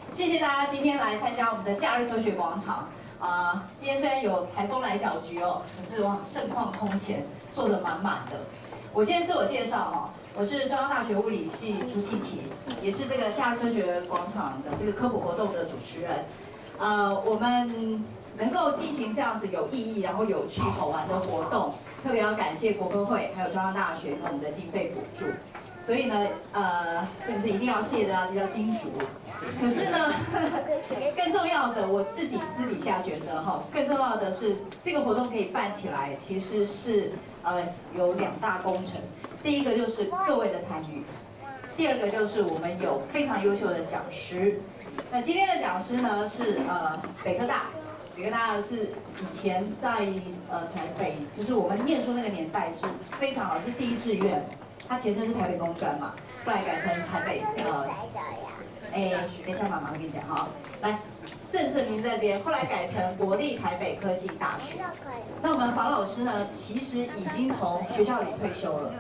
谢谢大家今天来参加我们的假日科学广场。今天虽然有台风来搅局哦，可是哇，盛况空前，坐得满满的。我先自我介绍哈，我是中央大学物理系朱庆琪，也是这个假日科学广场的这个科普活动的主持人。我们能够进行这样子有意义、然后有趣、好玩的活动，特别要感谢国科会还有中央大学给我们的经费补助。所以呢，这个是一定要谢的啊，这叫金主。可是呢，更重要的，我自己私底下觉得哈，更重要的是这个活动可以办起来，其实是有2大工程。第一个就是各位的参与，第二个就是我们有非常优秀的讲师。那今天的讲师呢是北科大。北科大是以前在台北，就是我们念书那个年代是非常好，是第一志愿。它前身是台北工专嘛，后来改成台北等一下妈妈跟你讲哈，来，正式名字在这边，后来改成国立台北科技大学。那我们房老师呢，其实已经从学校里退休了。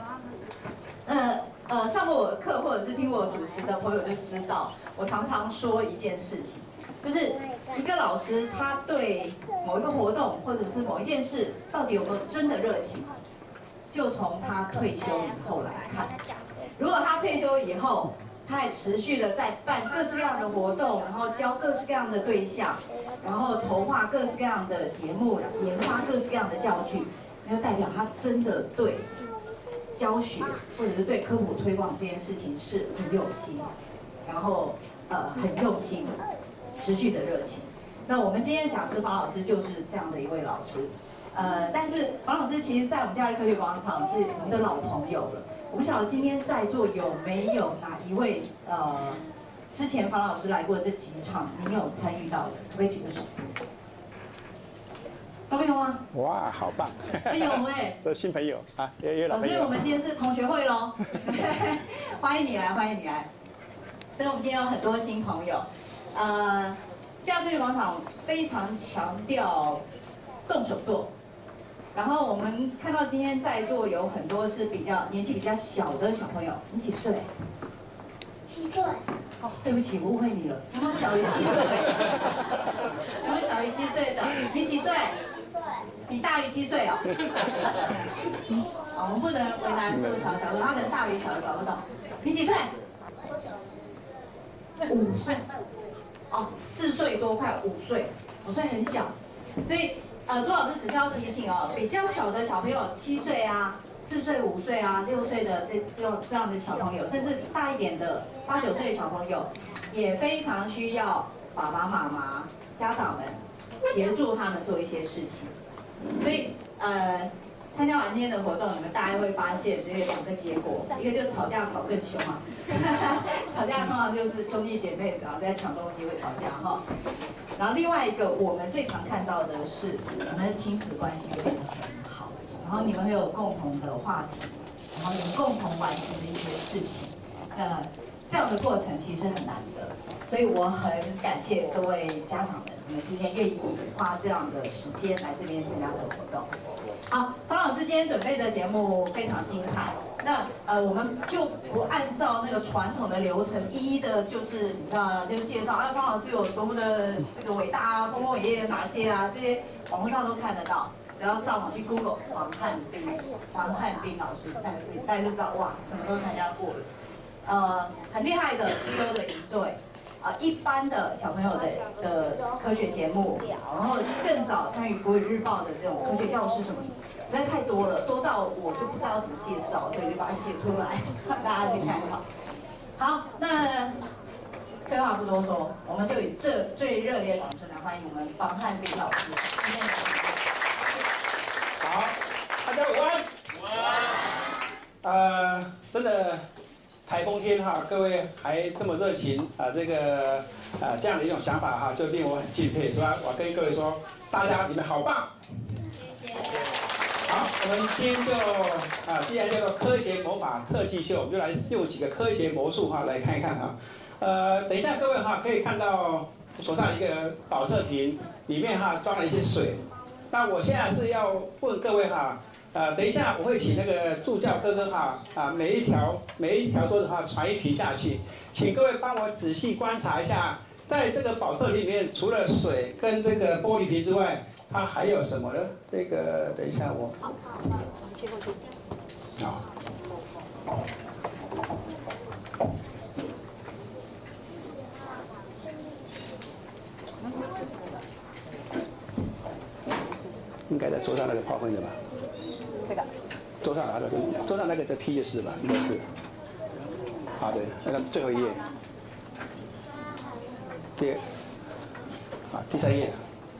上过我的课或者是听我主持的朋友就知道，我常常说一件事情，就是一个老师他对某一个活动或者是某一件事到底有没有真的热情，就从他退休以后来看。如果他退休以后，他还持续的在办各式各样的活动，然后教各式各样的对象，然后筹划各式各样的节目，研发各式各样的教具，那就代表他真的对教学或者是对科普推广这件事情是很有心，然后很用心，持续的热情。那我们今天讲师房老师就是这样的一位老师。但是房老师其实，在我们假日科学广场是我们的老朋友了。我不晓得今天在座有没有哪一位之前房老师来过这几场，您有参与到的，可不可以举个手？都没有吗？ 哇，好棒！ 有哎， 都新朋友啊，也有老朋友。 所以我们今天是同学会喽，欢迎你来，欢迎你来。所以我们今天有很多新朋友。假日科学广场非常强调动手做。然后我们看到今天在座有很多是年纪比较小的小朋友，你几岁 7岁。 哦，对不起，我误会你了。有没有小于7岁？有没有小于7岁的？你几岁？ 7岁。 你大于7岁哦。我们不能为难这么小的小朋友，他可能大于小的搞不懂。你几岁？5岁。哦，4岁多，快5岁，5岁很小，所以。朱老师只是要提醒哦，比较小的小朋友7岁啊、4岁、5岁啊、6岁的这样的小朋友，甚至大一点的8、9岁的小朋友，也非常需要爸爸妈妈、家长们协助他们做一些事情。所以参加完今天的活动，你们大概会发现这2个结果，一个就是吵架吵更凶啊，吵架通常就是兄弟姐妹然后在抢东西会吵架哈。然后另外一个我们最常看到的是，我们的亲子关系变得很好，然后你们会有共同的话题，然后你们共同完成的一些事情，这样的过程其实很难得，所以我很感谢各位家长们，你们今天愿意花这样的时间来这边参加这个活动。好，方老师今天准备的节目非常精彩。那我们就不按照那个传统的流程，一一的就是就介绍方老师有多么的这个伟大啊，丰功伟业有哪些啊，这些网络上都看得到。只要上网去 Google 黄汉斌老师3个字，大家就知道哇，什么都参加过了。很厉害的资优的一对。一般的小朋友的科学节目，然后更早参与国语日报的这种科学教师什么，实在太多了，多到我就不知道怎么介绍，所以就把它写出来，让大家去参考。好，那废话不多说，我们就以最热烈的掌声来欢迎我们方汉斌老师。 好，大家午安。午安。真的。台风天哈，各位还这么热情这样的一种想法哈，就令我很敬佩，是吧？我跟各位说，大家你们好棒！ 谢谢。 好，我们今天就既然叫做科学魔法特技秀，我们就来用几个科学魔术哈来看一看哈。等一下各位哈可以看到手上一个保色瓶，里面哈装了一些水。那我现在是要问各位哈。等一下我会请那个助教哥哥哈每一条桌子哈传一瓶下去，请各位帮我仔细观察一下在这个保特瓶里面，除了水跟这个玻璃瓶之外，它还有什么呢？这个等一下我切过去。好。应该在桌上那个泡分的吧？这个。桌上拿的，桌上那个这批就是吧？应该是。啊，对，那个最后一页。第三页。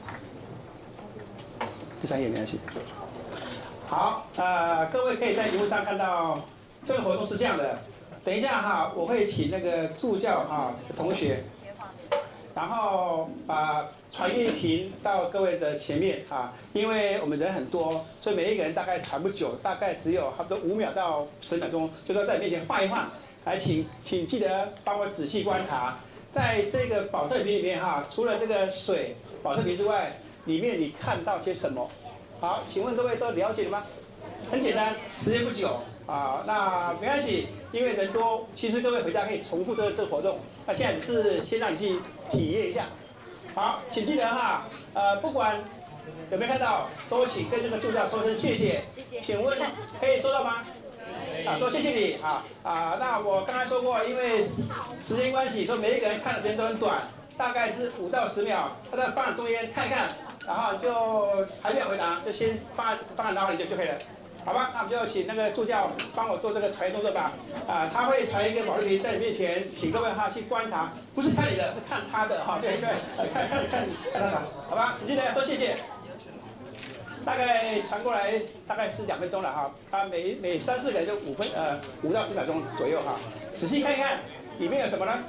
第三页没关系。好，各位可以在荧幕上看到这个活动是这样的。等一下哈，我会请那个助教的同学，然后把传阅屏到各位的前面因为我们人很多，所以每一个人大概传不久，大概只有差不多5秒到10秒钟，就说在你面前放一放。来，请记得帮我仔细观察，在这个保特瓶里面除了这个水保特瓶之外，里面你看到些什么？好，请问各位都了解了吗？很简单，时间不久那没关系，因为人多，其实各位回家可以重复这个活动。那现在只是先让你去体验一下。好，请记得不管有没有看到，都请跟这个助教说声谢谢。谢谢。请问可以做到吗？说谢谢你那我刚才说过，因为时间关系，所以每一个人看的时间都很短，大概是5到10秒。他在放在中间看一看，然后就还没有回答，就先放在脑海里就可以了，好吧？那我们就请那个助教帮我做这个传译动作吧。他会传一个保特瓶在你面前，请各位去观察，不是看你的，是看他的对，看他的，好吧？请记得说谢谢。大概传过来大概是2分钟了每3、4个人就5到10秒钟左右仔细看一看里面有什么呢？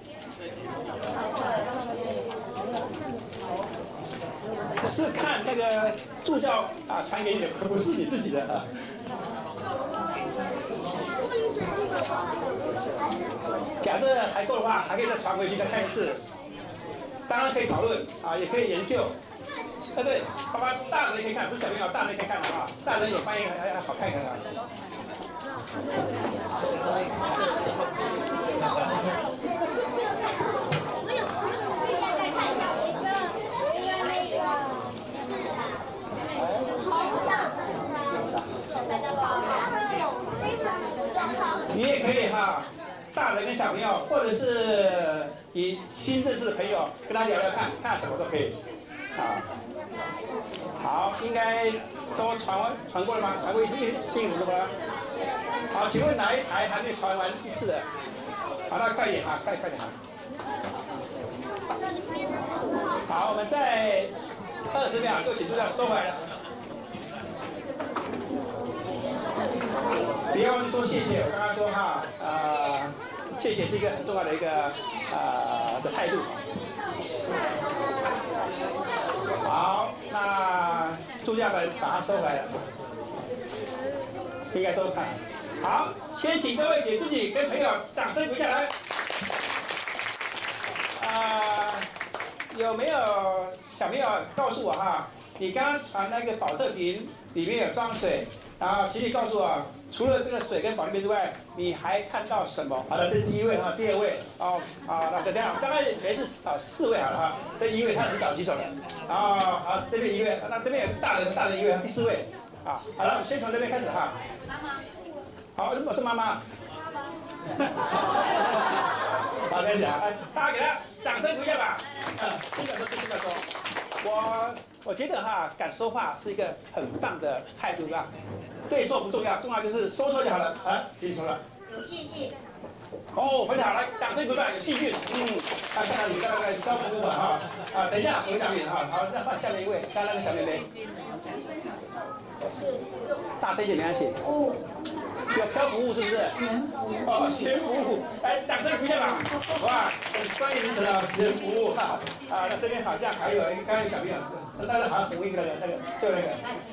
是看那个助教传给你的，可不是你自己的假设还够的话，还可以再传回去再看一次。当然可以讨论也可以研究。对，爸爸大人也可以看，不是小朋友，大人也可以看的大人有翻译还好看一看你也可以大人跟小朋友，或者是你新认识的朋友，跟他聊聊看，看什么都可以好，应该都传过了吗？传过一定了吗？好，请问哪一台还没传完第4的？好，那快点快点好，我们再20秒就请助教收回来了。不要忘记说谢谢，我刚刚说谢谢是一个很重要的一个的态度。好，那助教们把它收回来了，应该都看。好，先请各位给自己跟朋友掌声鼓下来。有没有小朋友告诉我你刚刚传那个保特瓶里面有装水，然后请你告诉我，除了这个水跟保特瓶之外，你还看到什么？好的，这是第1位第2位那这样大概每次找4位好了这1位他很早举手了，然后好这边1位，那这边有大人1位，第4位好了，我们先从这边开始妈妈。好，我是妈妈。好，开始大家给他掌声鼓一下吧。7秒钟，7秒钟。我觉得敢说话是一个很棒的态度对错不重要，重要就是说错就好了。请说了。 谢谢。 很好，来掌声鼓掌，有戏剧。看到你刚刚在高服务吧等一下我讲你好，那换下面1位，刚刚那个小妹妹。大声一点没关系。有漂服务是不是？学服务。来，掌声鼓一下吧。哇，很专业名词学服务那这边好像还有刚刚有小朋友，那个好像红一个那个，最后那个。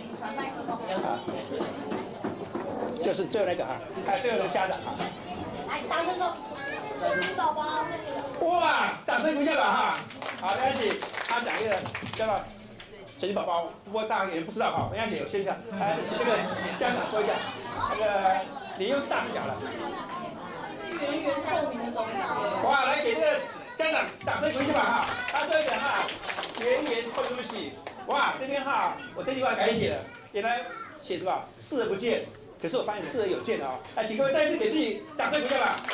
就是最后那个最后那个家长来，大声说，是宝宝。 哇，掌声鼓一下吧好，没关系。他讲一个叫做神奇宝宝，不过大家也不知道没关系，有现象。这个家长说一下，那个你用大声讲了。圆圆透明的东西。哇，来给这个家家长掌声鼓励一下吧哈。他最后讲哈，圆圆透出喜。哇，这边哈，我这句话改写了，原来写什么视而不见，可是我发现视而有见哦。来，请各位再一次给自己掌声鼓励吧。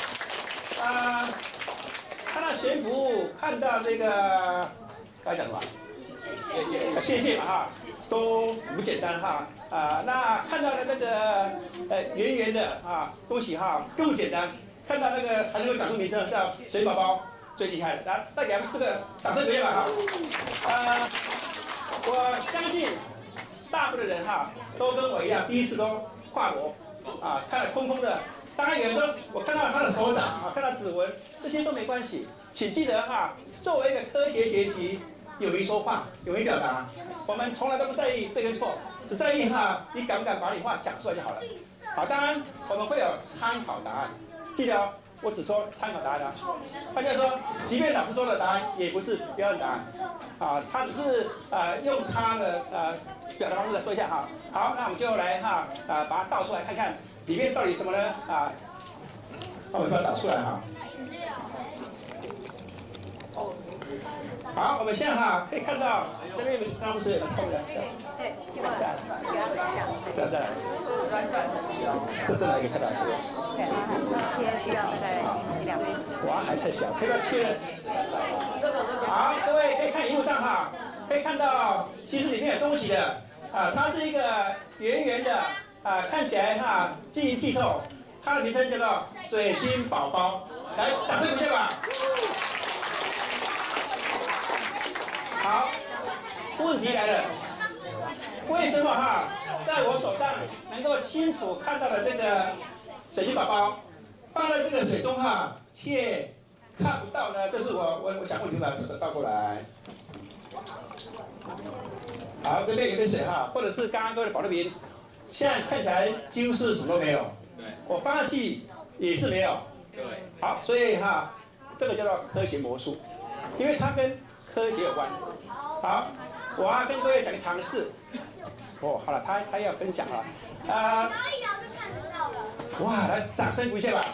看到悬浮，看到这个该讲什么？谢谢嘛哈，都不简单哈。那看到了那个圆圆的啊，恭喜哈，更不简单。看到那个还能够讲出名称叫水宝宝，最厉害的。来，再给他们4个掌声鼓励吧哈。我相信大部分的人哈，都跟我一样，第一次都跨国啊，看了空空的。当然有人说我看到他的手掌啊，看到指纹，这些都没关系。请记得哈，作为一个科学学习，勇于说话，勇于表达，我们从来都不在意对跟错，只在意哈，你敢不敢把你话讲出来就好了。好，当然我们会有参考答案，记得哦，我只说参考答案啊。换句话说，即便老师说的答案也不是标准答案，啊，他只是用他的表达方式来说一下哈。好，那我们就来哈把它倒出来看看里面到底什么呢？那我们把它导出来哈。好，我们现在哈可以看到这边刚刚不是有空的？ 对，切过来，给他等一下。 这样，这真的可以看到。 对，切需要大概1-2倍。 哇，还太小，可以不要切了。好，各位可以看荧幕上哈，可以看到其实里面有东西的它是一个圆圆的看起来哈晶莹剔透，它的名称叫做水晶宝宝。来，掌声鼓励吧。好，问题来了，为什么哈，在我手上能够清楚看到的这个水晶宝宝，放在这个水中哈，却看不到呢？这是我想问你们，把手倒过来。好，这边有杯水哈，或者是刚刚各位的保乐瓶，现在看起来几乎是什么都没有。对。我放上去也是没有。对。好，所以哈，这个叫做科学魔术，因为它跟科学有关。好，我要跟各位讲个常识。哦，好了，他要分享了。 摇一摇就看得到了。 哇，来掌声鼓励一下吧。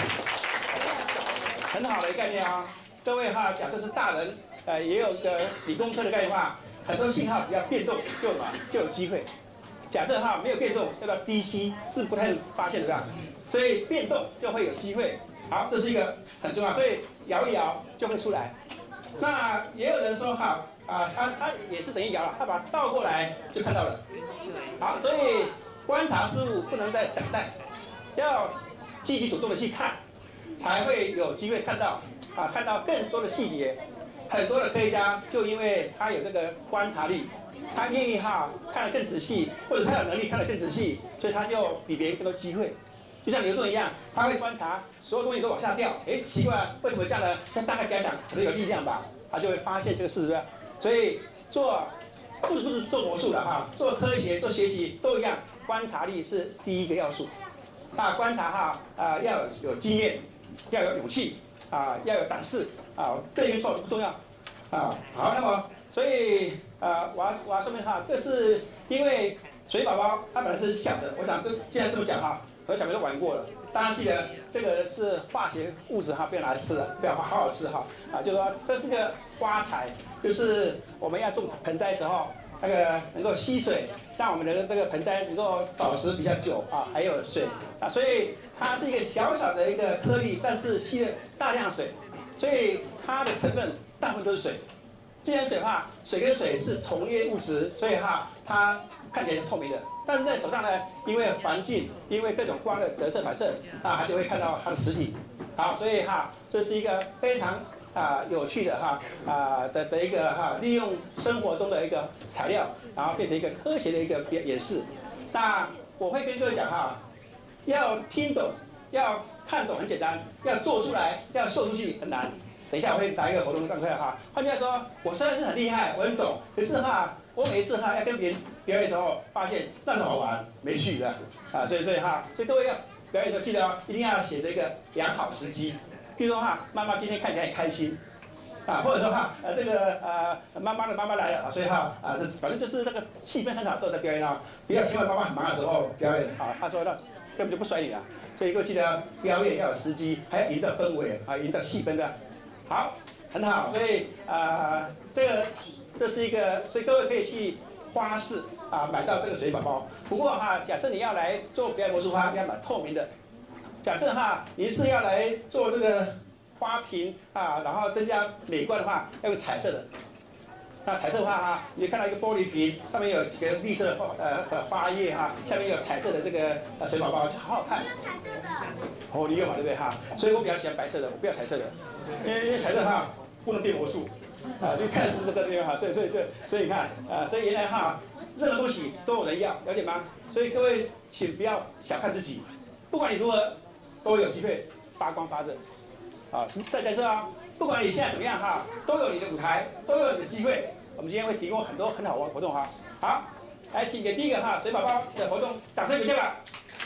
很好的一个概念啊、各位哈，假设是大人，也有个理工科的概念话，很多信号只要变动就有机会。假设哈没有变动，叫做低吸，是不太发现的吧？所以变动就会有机会。好，这是一个很重要，所以摇一摇就会出来。那也有人说哈，他也是等于摇了，他把它倒过来就看到了。好，所以观察事物不能再等待，要积极主动的去看，才会有机会看到看到更多的细节。很多的科学家就因为他有这个观察力，他愿意看得更仔细，或者他有能力看得更仔细，所以他就比别人更多机会。就像牛顿一样，他会观察所有东西都往下掉，奇怪，为什么这样呢？他大概假想可能有力量吧，他就会发现这个事实。所以不是做魔术的做科学、做学习都一样，观察力是第一个要素。观察要有经验，要有勇气要有胆识对跟错不重要好，那么所以我要说明这是因为水宝宝它本来是小的，我想既然这么讲很多小朋友都玩过了。当然记得这个是化学物质不要拿来吃了，不要好好吃就是说这是个花材，就是我们要种盆栽的时候，那个能够吸水，让我们的这个盆栽能够保持比较久还有水所以它是一个小小的一个颗粒，但是吸了大量水，所以它的成分大部分都是水。既然水跟水是同一物质，所以它看起来是透明的。但是在手上呢，因为环境，因为各种光的折射反射它就会看到它的实体。好，所以这是一个非常有趣的的一个利用生活中的一个材料，然后变成一个科学的一个演示。那我会跟各位讲要听懂，要看懂很简单，要做出来，要秀出去很难。等一下我会打一个活动，赶快换句话说，我虽然是很厉害，我很懂，可是我每一次要跟别人表演的时候，发现那很好玩，没趣的所以各位要表演的时候记得一定要写这个良好时机。比如说妈妈今天看起来很开心或者说这个妈妈的妈妈来了所以这反正就是那个气氛很好的时候再表演不要希望妈妈很忙的时候表演他说那根本就不甩你了。所以各位记得表演要有时机，还要营造氛围营造气氛的。好， 很好，所以这是一个，所以各位可以去花市买到这个水宝宝。不过假设你要来做表演魔术花，要买透明的。假设你是要来做这个花瓶然后增加美观的话，要用彩色的。那彩色的话你就看到一个玻璃瓶，上面有几个绿色的花叶下面有彩色的这个水宝宝，就好好看。 有彩色的。 哦，你有嘛，对不对所以我比较喜欢白色的，我不要彩色的，因为彩色不能变魔术。就看是这个地方所以你看所以原来任何东西都有人要，了解吗？所以各位请不要小看自己，不管你如何，都有机会发光发热。再加上不管你现在怎么样都有你的舞台，都有你的机会。我们今天会提供很多很好玩的活动好，来请给第一个水宝宝的活动掌声鼓励吧。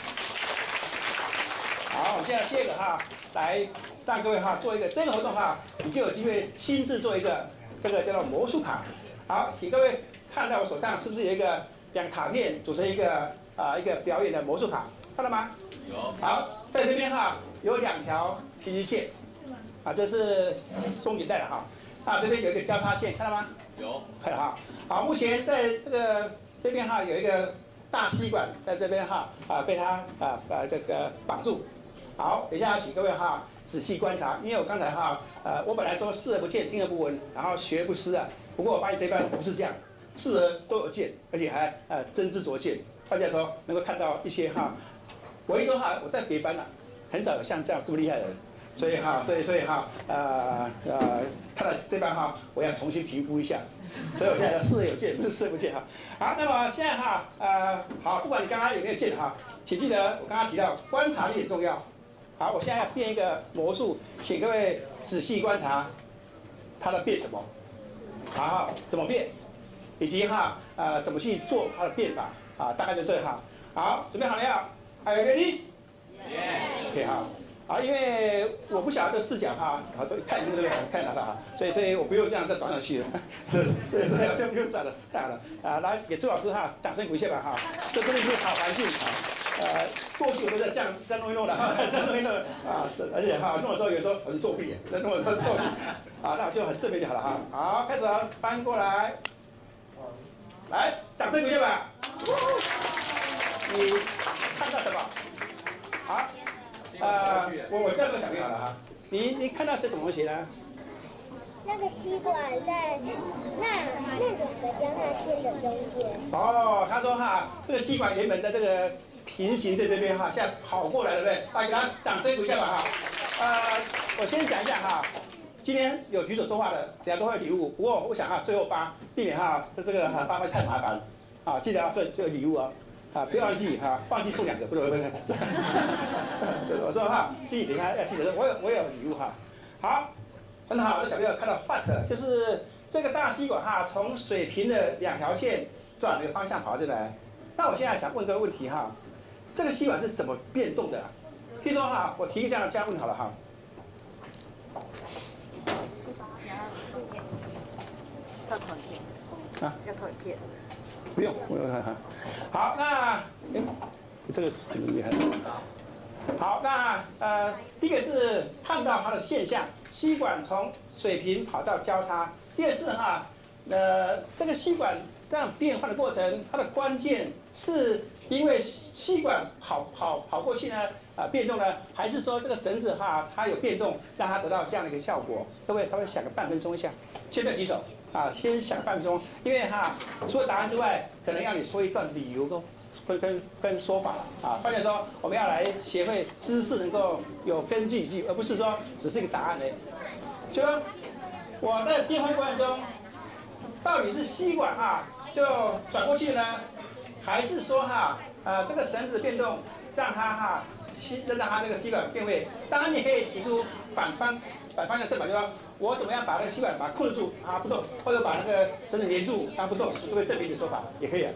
好，我们现在第二个来让各位做一个这个活动你就有机会亲自做一个这个叫做魔术卡。好，请各位看到我手上是不是有两个卡片组成一个表演的魔术卡，看到吗？有。好，在这边有2条平行线，这是终点带的这边有一个交叉线，看到吗？有。看到好，目前在这边有一个大吸管在这边被它这个绑住。好，等一下请各位仔细观察，因为我刚才我本来说视而不见，听而不闻，然后学而不思不过我发现这班不是这样，视而都有见，而且还真知灼见。大家说能够看到一些我一说我在别班很少有像这样这么厉害的人，所以看到这班我要重新评估一下，所以我现在要视而有见，不是视而不见好，那么现在好，不管你刚刚有没有见请记得我刚刚提到观察力很重要。好，我现在要变一个魔术，请各位仔细观察它的变什么，怎么变，以及怎么去做它的变法大概就这样好，准备好了要，ready？ OK 因为我不晓得这视角都看这个看得到所以我不用这样再转上去了，所以这不用转了，太好了来给朱老师掌声鼓励一下吧这真的是好环境过去我都在这样弄一弄的这样弄一弄而且弄的时候有时候我是作弊弄的时候作弊那我就很正面就好了好，开始翻过来，来掌声鼓励一下吧。你看到什么？好。我这样想好了你看到是什么东西呢？ 那个吸管在那两个交叉线的中间。 他说这个吸管原本的这个平行在这边现在跑过来了，对不对？给他掌声鼓励一下吧我先讲一下今天有举手说话的，等下都会有礼物。不过我想最后发，避免这个发挥太麻烦记得要做礼物不要忘记忘记送2个，不是我说自己等一下要记得，我有礼物好，很好，小朋友看到 what 就是这个大吸管从水平的2条线转了个方向跑到这来。那我现在想问个问题这个吸管是怎么变动的譬如说我提一个这样问好了要投影片要投影片。 不用，好，那这个挺厉害的。好，那第一个是看到它的现象，吸管从水平跑到交叉。第二是这个吸管这样变换的过程，它的关键是因为吸管跑过去呢变动呢，还是说这个绳子它有变动，让它得到这样的一个效果？各位稍微想个半分钟一下，先不要举手。先想半分钟，因为除了答案之外，可能要你说一段理由跟说法发现说我们要来学会知识能够有根据性，而不是说只是一个答案就说我在变换过程中，到底是吸管就转过去呢，还是说这个绳子的变动让它让它这个吸管变位？当然你可以提出反方向正反，就说我怎么样把那个吸管把它控制住不动，或者把那个绳子连住不动，这个证明的说法也可以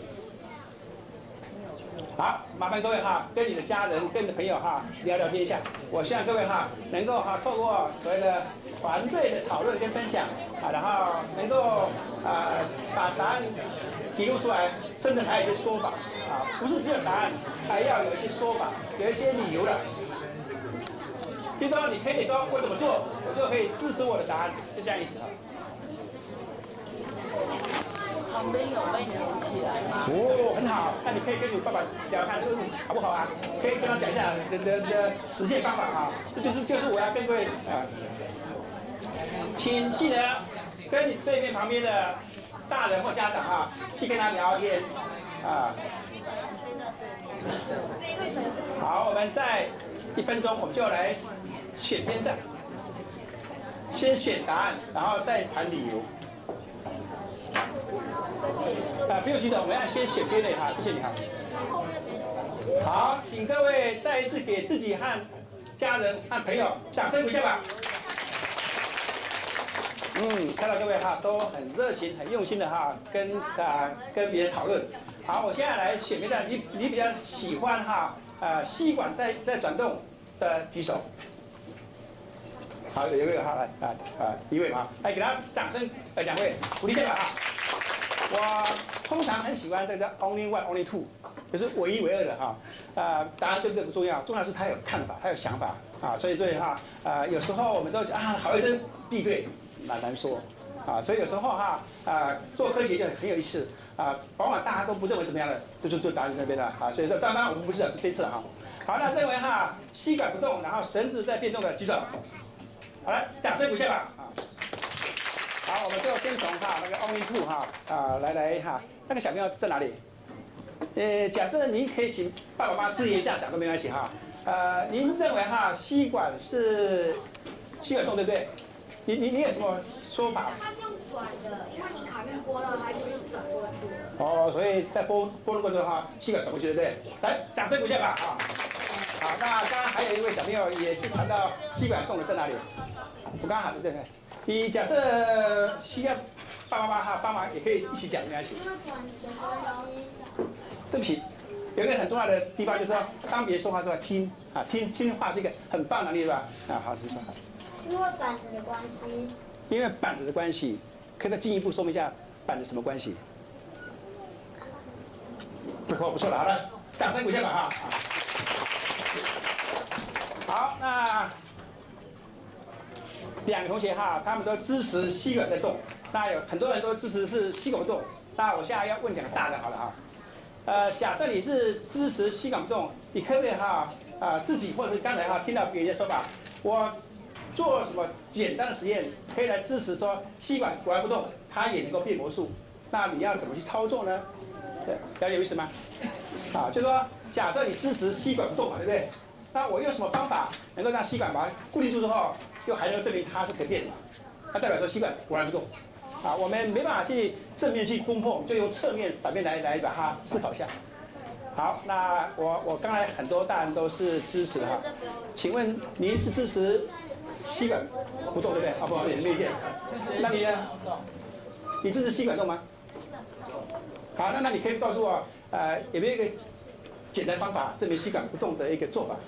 好，麻烦各位跟你的家人、跟你的朋友聊聊天一下。我希望各位能够透过所谓的团队的讨论跟分享然后能够把答案提供出来，甚至还有一些说法不是只有答案，还要有一些说法，有一些理由的。 比如说你可以说我怎么做，我就可以支持我的答案，就这样意思哈。 旁边有被连起来吗？ 哦，很好，那你可以跟你爸爸聊看这个好不好啊？可以跟他讲一下你的实践方法啊，这就是我要跟各位请记得跟你对面旁边的大人或家长啊，去跟他聊天啊。好，我们再1分钟，我们就来选边站，先选答案，然后再谈理由。不用举手，我们要先选边类哈，谢谢你哈。好，请各位再一次给自己和家人和朋友掌声鼓励吧。看到各位哈都很热情、很用心的哈跟别人讨论。好，我现在来选边站，你比较喜欢哈吸管在转动的举手。好，有一位哈一位哈，来给他掌声，2位鼓励一下吧哈。我通常很喜欢这个 only one only two， 就是唯一唯二的哈。答案对不对不重要，重要是他有看法，他有想法啊。所以哈有时候我们都好一声必对，难说啊。所以有时候哈做科学就很有意思啊，往往大家都不认为怎么样的，就答案那边的啊。所以说当然我们不是这次了哈。好，那认为哈吸管不动，然后绳子在变动的举手。好了，掌声鼓励吧啊。好，我们就先从那个 only two 来哈，那个小朋友在哪里？假设您可以请爸爸妈妈自言一下讲都没关系哈。您认为吸管是吸管动对不对？你有什么说法？ 它是用转的，因为你卡面拨到它就是转过去。 哦，所以在拨的过程中吸管转过去对不对？来，掌声鼓励吧啊！好，那刚刚还有一位小朋友也是谈到吸管动的在哪里？我刚刚喊对不对？你假设需要爸爸妈妈帮忙，也可以一起讲没关系。对不起，有一个很重要的地方就是说，当别人说话的时候听话是一个很棒的能力，是吧？好，请说。 因为板子的关系。 因为板子的关系，可以再进一步说明一下板子什么关系？不错了，好了，掌声鼓励吧哈。好，那2个同学他们都支持吸管在动，那有很多人都支持是吸管不动。那我现在要问2个大的好了哈。假设你是支持吸管不动，你可不可以自己或者是刚才听到别人的说法，我做什么简单的实验可以来支持说吸管果然不动，它也能够变魔术？那你要怎么去操作呢？对，了解有意思吗？就是说假设你支持吸管不动嘛，对不对？那我用什么方法能够让吸管把它固定住之后，又还能证明它是可以变的？那代表说吸管果然不动。我们没办法去正面去攻破，就用侧面、反面来把它思考一下。好，那我刚才很多大人都是支持哈，请问您是支持吸管不动对不对？不好意思，没意见。那你呢？你支持吸管动吗？好，那你可以告诉我，有没有一个简单方法证明吸管不动的一个做法？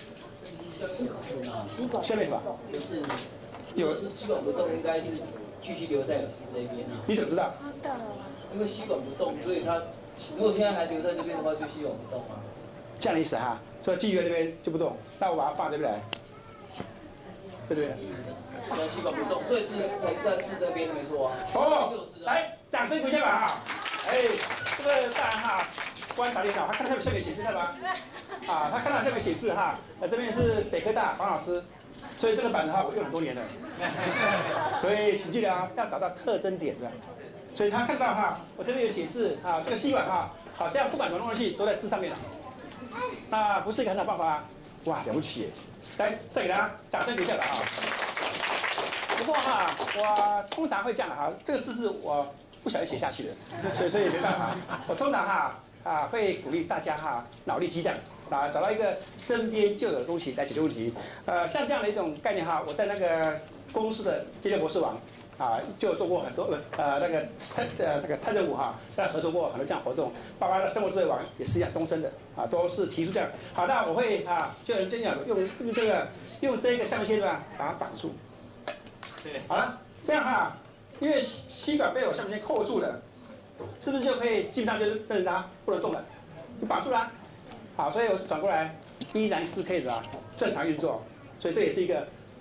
下面是吧？有吸管不动应该是继续留在老师这边啊。 你怎么知道？ 知道。 因为吸管不动，所以它如果现在还留在这边的话，就吸管不动啊。 这样的意思哈，所以继续在这边就不动，那我把它放这边来，对不对？ 那吸管不动，所以字才在字那边没错啊。 来，掌声鼓励吧哈！这个大人观察力好，他看到下面显示看吧？他看到下面显示这边是北科大黄老师，所以这个板子我用很多年了，所以请记得要找到特征点的。所以他看到我这边有显示这个吸管好像不管什么东西都在字上面了，那不是一个很好办法哇，了不起耶！来，再给他掌声鼓励了不过我通常会这样这个字是我不小心写下去的，所以没办法。我通常会鼓励大家脑力激荡找到一个身边就有的东西来解决问题。像这样的一种概念我在那个公司的阶段博士网就做过很多那个蔡政府合作过很多这样活动，包括生活智慧网也是一样，东升的都是提出这样。好，那我会就有人真讲用这个橡皮线把它绑住。对，好了，这样因为吸管被我橡皮线扣住了，是不是就可以基本上就是认它不能动了？你绑住了，好，所以我转过来依然是可以的正常运作，所以这也是一个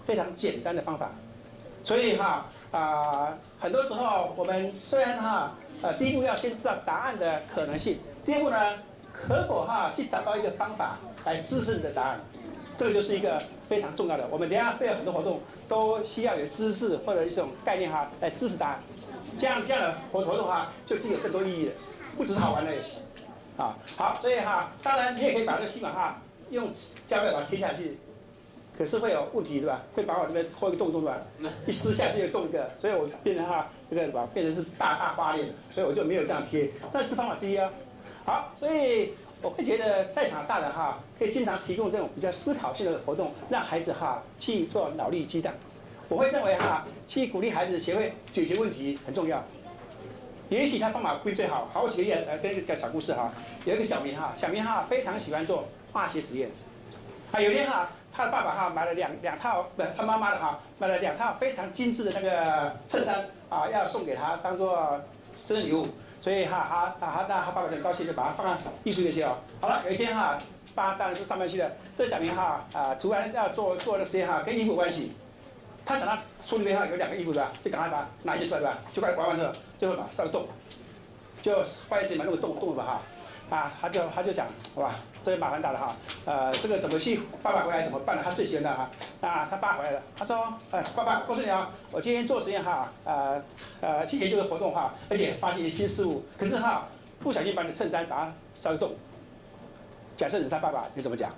非常简单的方法。所以很多时候我们虽然第一步要先知道答案的可能性，第二步呢，可否去找到一个方法来支持你的答案，这个就是一个非常重要的。我们等一下会有很多活动都需要有知识或者一种概念来支持答案，这样的活动就是有更多意义的，不只是好玩的。好，所以当然你也可以把这个吸管用胶带把它贴下去，可是会有问题对吧？会把我这边破一个洞对吧？一撕下去就洞一个，所以我变成这个变成是大花裂，所以我就没有这样贴，那是方法之一啊。好，所以我会觉得在场大人可以经常提供这种比较思考性的活动，让孩子去做脑力激荡。我会认为去鼓励孩子学会解决问题很重要。也许他方法不一定最好，我举个例来跟一个小故事有一个小明小明非常喜欢做化学实验。有一天他的爸爸买了两套，他妈妈的买了2套非常精致的那个衬衫要送给他当做生日礼物，所以他爸爸很高兴，就把它放在艺术院去好了，有一天爸当然是上班去了，这小明突然要做那个实验跟衣服有关系。他想到书里面有2个衣服对吧？就赶快把它拿一些出来对吧？就快玩完之后，最后把它烧个洞，就发现自己弄个洞吧他就想哇，这个麻烦大了这个怎么去？爸爸回来怎么办呢？他最喜欢的他爸回来了，他说爸爸，告诉你我今天做实验去研究的活动而且发现一些新事物，可是不小心把你的衬衫把它烧个洞。假设你是他爸爸，你怎么讲？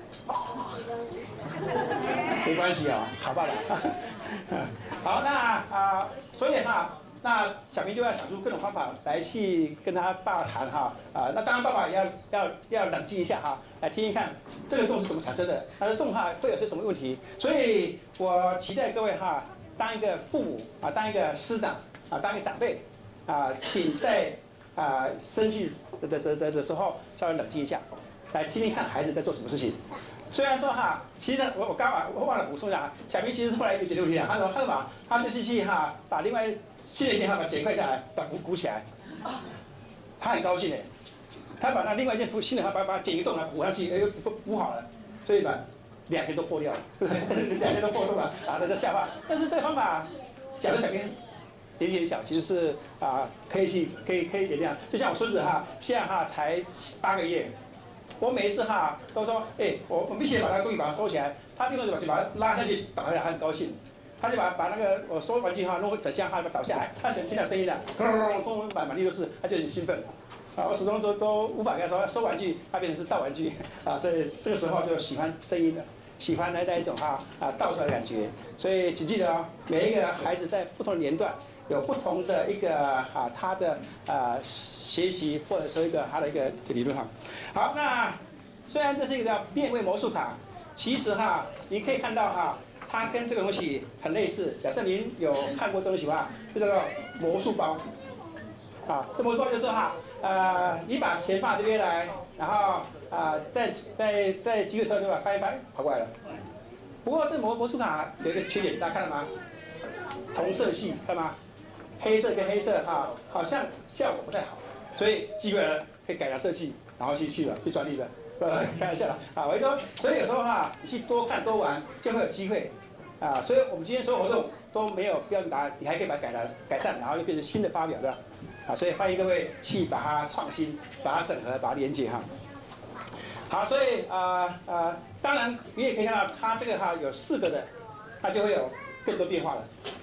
没关系好爸爸。好，那所以那小明就要想出各种方法来去跟他爸爸谈那当然爸爸也要冷静一下来听听看这个洞是怎么产生的，它的洞会有些什么问题。所以我期待各位当一个父母当一个师长当一个长辈请在生气的时候稍微冷静一下，来听听看孩子在做什么事情。虽然说其实我忘了补充一下小明其实是后来有解决问题他说他就是去把另外新的一件把剪块下来，把鼓起来，他很高兴的，他把那另外一件新的把它剪一个洞补上去，又补好了，所以2天都破掉了，2天都破洞了这叫笑话。但是这个方法小明年纪很小，其实是可以原谅。就像我孙子现在才8个月。我每一次都说，我们一起把那个东西把它收起来，他这个就把它拉下去倒下来，他很高兴，他就把那个我收玩具弄整箱把它倒下来，他喜欢听到声音的，咚满地都是，他就很兴奋，我始终都无法跟他说收玩具，他变成是倒玩具所以这个时候就喜欢声音的，喜欢那一种倒出来的感觉。所以请记得每一个孩子在不同的年段有不同的一个他的学习或者说他的一个理论好，那虽然这是一个叫变位魔术卡，其实你可以看到它跟这个东西很类似。假设您有看过这东西就叫做魔术包这魔术包就是你把钱放这边来，然后在机会的时候就把它翻一翻跑过来了。不过这魔术卡有一个缺点，大家看到吗？同色系看到吗？黑色跟黑色好像效果不太好，所以机会呢可以改良设计，然后去专利的，开玩笑了我说，所以有时候你去多看多玩就会有机会所以我们今天所有活动都没有标准答案，你还可以把它改善，然后又变成新的发表对吧？所以欢迎各位去把它创新，把它整合，把它连接好，所以当然你也可以看到它这个有4个的，它就会有更多变化了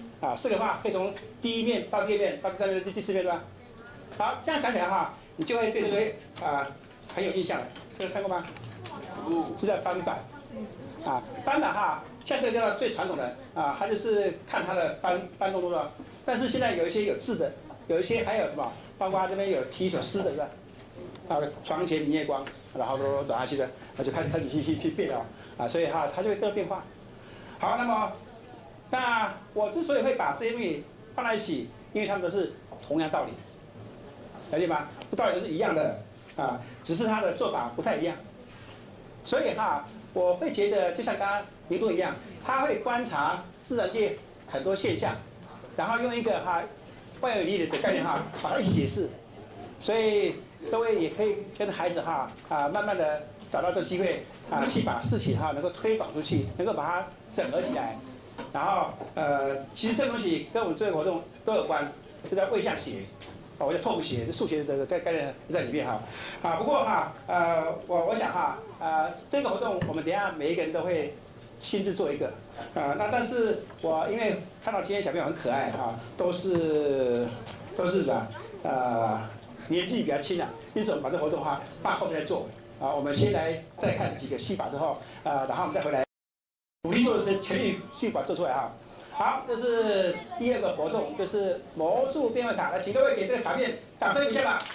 4个可以从第1面到第2面到第3面、第4面对吧？好，这样想起来你就会对这个很有印象了。这个看过吗？这叫翻版翻版像这个叫做最传统的它就是看它的翻动作，但是现在有一些有字的，有一些还有什么，包括这边有提一首诗的对吧？床前明月光，然后都走下去的，就开始去变了所以它就会各变化。好，那我之所以会把这些东西放在一起，因为它们都是同样道理，了解吗？道理都是一样的只是它的做法不太一样。所以我会觉得就像刚刚明都一样，他会观察自然界很多现象，然后用一个万有引力的概念把它一起解释。所以各位也可以跟孩子慢慢的找到这个机会去把事情能够推广出去，能够把它整合起来然后其实这个东西跟我们这个活动都有关，就叫位相鞋。我叫拓扑鞋，数学的概念在里面哈。不过哈，我想哈，这个活动我们等一下每一个人都会亲自做一个，那但是我因为看到今天小朋友很可爱哈，都是吧，年纪比较轻啊，因此我们把这个活动哈放后面再做，我们先来再看几个戏法之后，然后我们再回来努力做的是全力戏法做出来哈。好，这是第二个活动，就是魔术变换卡。来，请各位给这个卡片掌声一下吧。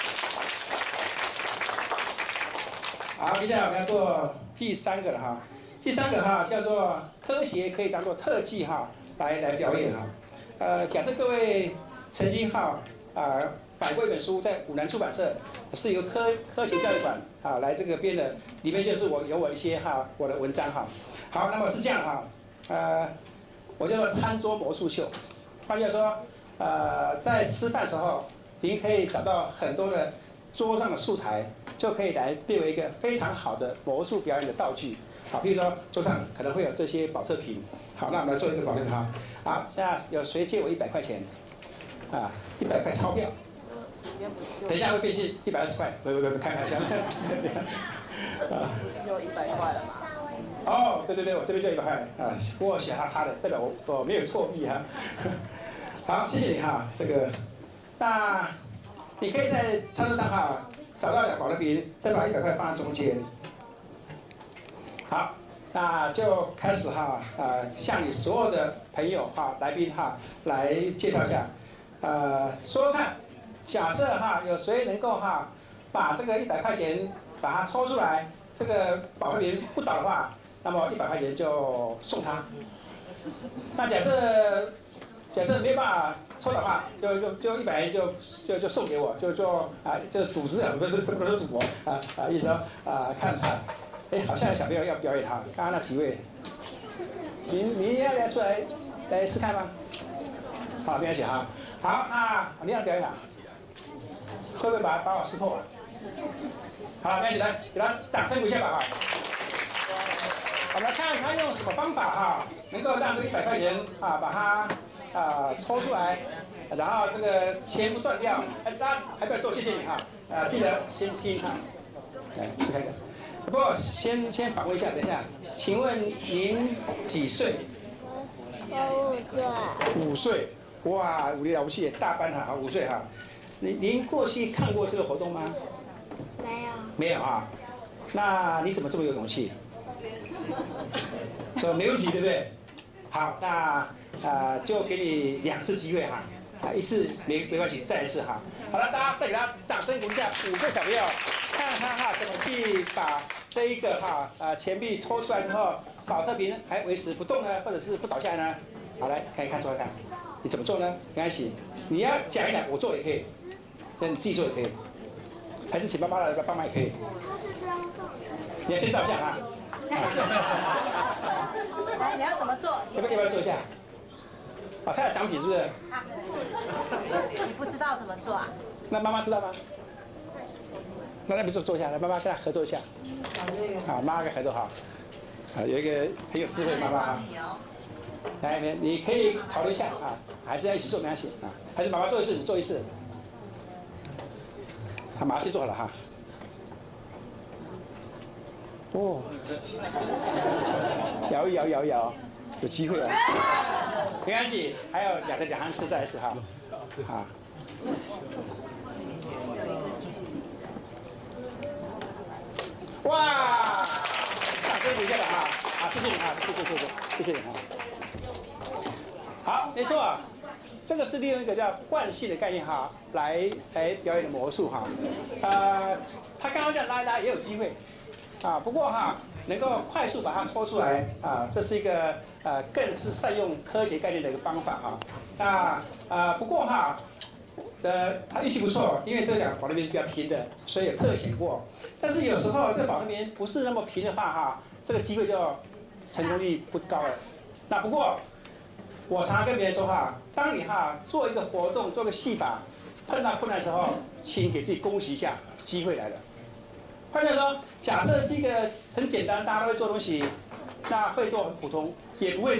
好，接下来我们要做第三个了哈。第三个哈叫做科学可以当做特技哈来表演哈。假设各位曾经哈买过一本书，在五南出版社是由科学教育馆来这个编的，里面就是有我一些我的文章哈。好，那么是这样哈，我叫做餐桌魔术秀，换句话说，在吃饭的时候，您可以找到很多的桌上的素材，就可以来变为一个非常好的魔术表演的道具。好，比如说桌上可能会有这些保特瓶，好，那我们来做一个保特瓶哈。好，现在有谁借我100块钱？100块钞票。等一下会变成120块，不，开玩笑。 不是就100块了吗？ 哦，对，我这边就100块我写他的，代表我没有错意哈。好，谢谢你哈，这个，那你可以在餐桌上找到2保特瓶，再把100块放在中间。好，那就开始向你所有的朋友来宾来介绍一下，说说看，假设有谁能够把这个100块钱把它抽出来，这个保特瓶不倒的话。那么100块钱就送他。那假设没办法抽的话，就100元就送给我，就赌资不是赌博意思说看，好像有小朋友要表演哈，刚刚那几位，你要来出来试看吗？好，没关系哈。好，那你要表演会不会把我识破？好，没关系，来给他掌声鼓一下吧我们来看他用什么方法能够让这100块钱把它抽出来，然后这个钱不断掉。大家还不要做，谢谢你记得先听来试看看。不过先反问一下，等一下，请问您几岁我 5岁。哇，5岁了不起，大班5岁您过去看过这个活动吗？没有那你怎么这么有勇气？说没问题，对不对？好，那就给你2次机会一次没关系，再一次好了，大家再给他掌声鼓励一下，5个小朋友，看他怎么去把这一个钱币抽出来之后，保特瓶还维持不动呢，或者是不倒下来呢？好，来可以看出来看，你怎么做呢？没关系，你要讲一讲，我做也可以，那你自己做也可以，还是请妈妈来帮忙也可以。你要先照相来，你要怎么做？ 要不要做一下？他有奖品是不是？ 你不知道怎么做啊？ 那妈妈知道吗？那不做一下，来妈妈跟他合作一下。好，妈妈跟合作有一个很有智慧的妈妈来，你可以考虑一下还是要一起做没关系还是妈妈做一次，你做一次。马上先做好了摇一摇，有机会没关系，还有2行4再一次哇，掌声鼓一下吧谢谢你谢谢你好，没错，这个是利用一个叫惯性的概念来表演的魔术他刚刚这样拉一拉也有机会不过能够快速把它抽出来这是一个更是善用科学概念的一个方法那不过他运气不错，因为这2个保特瓶是比较平的，所以有特显过。但是有时候这个保特瓶不是那么平的话这个机会就成功率不高了。那不过我常常跟别人说当你做一个活动做个戏法碰到困难的时候，请给自己恭喜一下，机会来了。换句话说，假设是一个很简单大家都会做东西，那会做很普通，也不会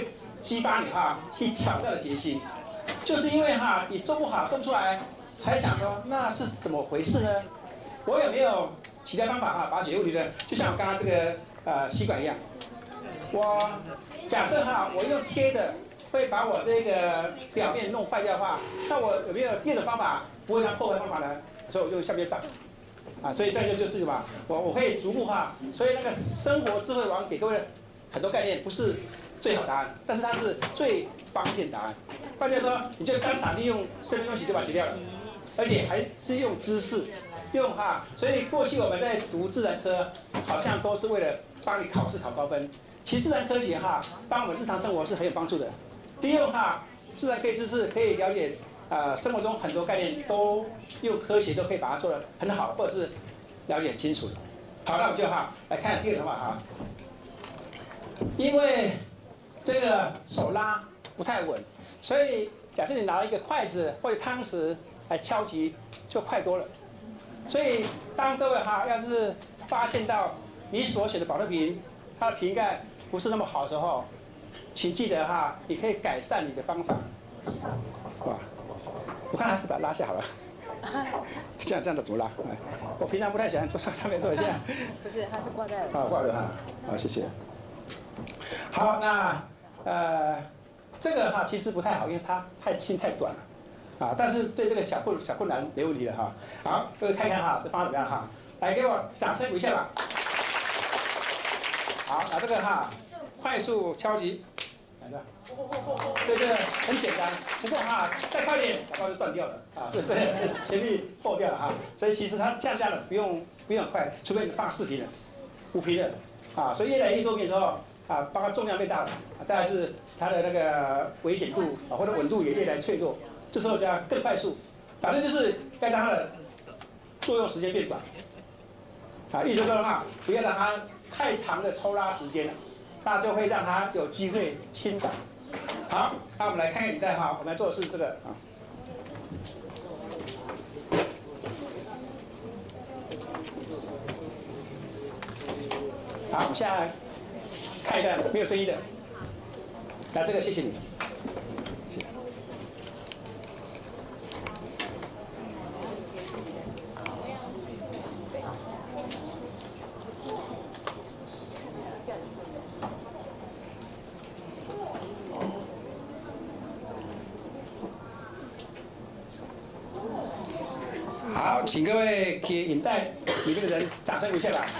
激发你去挑战的决心。就是因为你做不好，做不出来，才想说那是怎么回事呢？我有没有其他方法把它解决问题呢？就像我刚刚这个吸管一样，我假设我用贴的会把我这个表面弄坏掉的话，那我有没有第二种方法不会让破坏方法呢？所以我就下面绑所以这个就是什么？我可以逐步所以那个生活智慧王给各位很多概念，不是最好答案，但是它是最方便答案。换句话说，你就当场利用生命东西就把它解掉了，而且还是用知识，所以过去我们在读自然科，好像都是为了帮你考试考高分。其实自然科学帮我们日常生活是很有帮助的。利用自然科学知识可以了解生活中很多概念，都用科学都可以把它做得很好，或者是了解清楚的。好，那我们就来看第二个方法因为这个手拉不太稳，所以假设你拿一个筷子或者汤匙来敲击，就快多了。所以当各位要是发现到你所选的保特瓶，它的瓶盖不是那么好的时候，请记得你可以改善你的方法。哇，我看还是把它拉下好了。这样的怎么拉？我平常不太喜欢坐上面坐一下。 不是，它是挂在。 挂着好，谢谢。好，那这个其实不太好，因为它太轻太短了但是对这个小困难没问题的好，各位看看这方法怎么样来给我掌声鼓一下吧。好，那这个快速敲击，来吧。对，这个很简单，不过再快点，搞不好就断掉了这是前力破掉了所以其实它这样的不用很快，除非你放4瓶了、5瓶了所以越来越多瓶之后包括重量变大了大概是它的那个危险度或者稳度也越来越脆弱，这时候就要更快速，反正就是该让它的作用时间变短意思说不要让它太长的抽拉时间了，那就会让它有机会倾倒。好，那我们来看看影带我们要做的是这个好，我们现在看一段没有声音的，那这个谢谢你。好，请各位给影带里面的人掌声鼓励吧。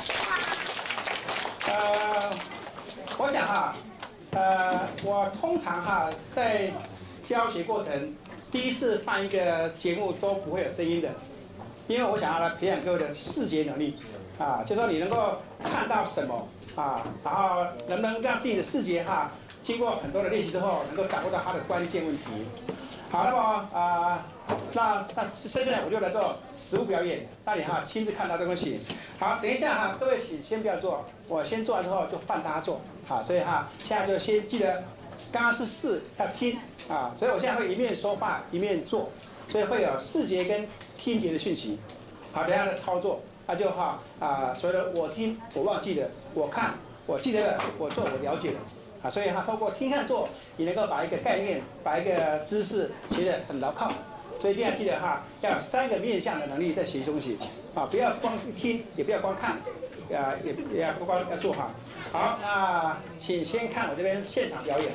我想我通常在教学过程第一次放一个节目都不会有声音的，因为我想要来培养各位的视觉能力就说你能够看到什么然后能不能让自己的视觉经过很多的练习之后，能够掌握到它的关键问题。好，那么那剩下的我就来做实物表演，让你亲自看到这东西。好，等一下各位先不要做，我先做完之后就换大家做所以现在就先记得，刚刚是试要听所以我现在会一面说话一面做，所以会有视觉跟听觉的讯息。好，等一下的操作，那就所谓的我听我忘记了，我看我记得了，我做我了解了。所以透过听看做，你能够把一个概念、把一个知识学得很牢靠。所以一定要记得要有3个面向的能力在学东西不要光听，也不要光看，也要不光要做好，那请先看我这边现场表演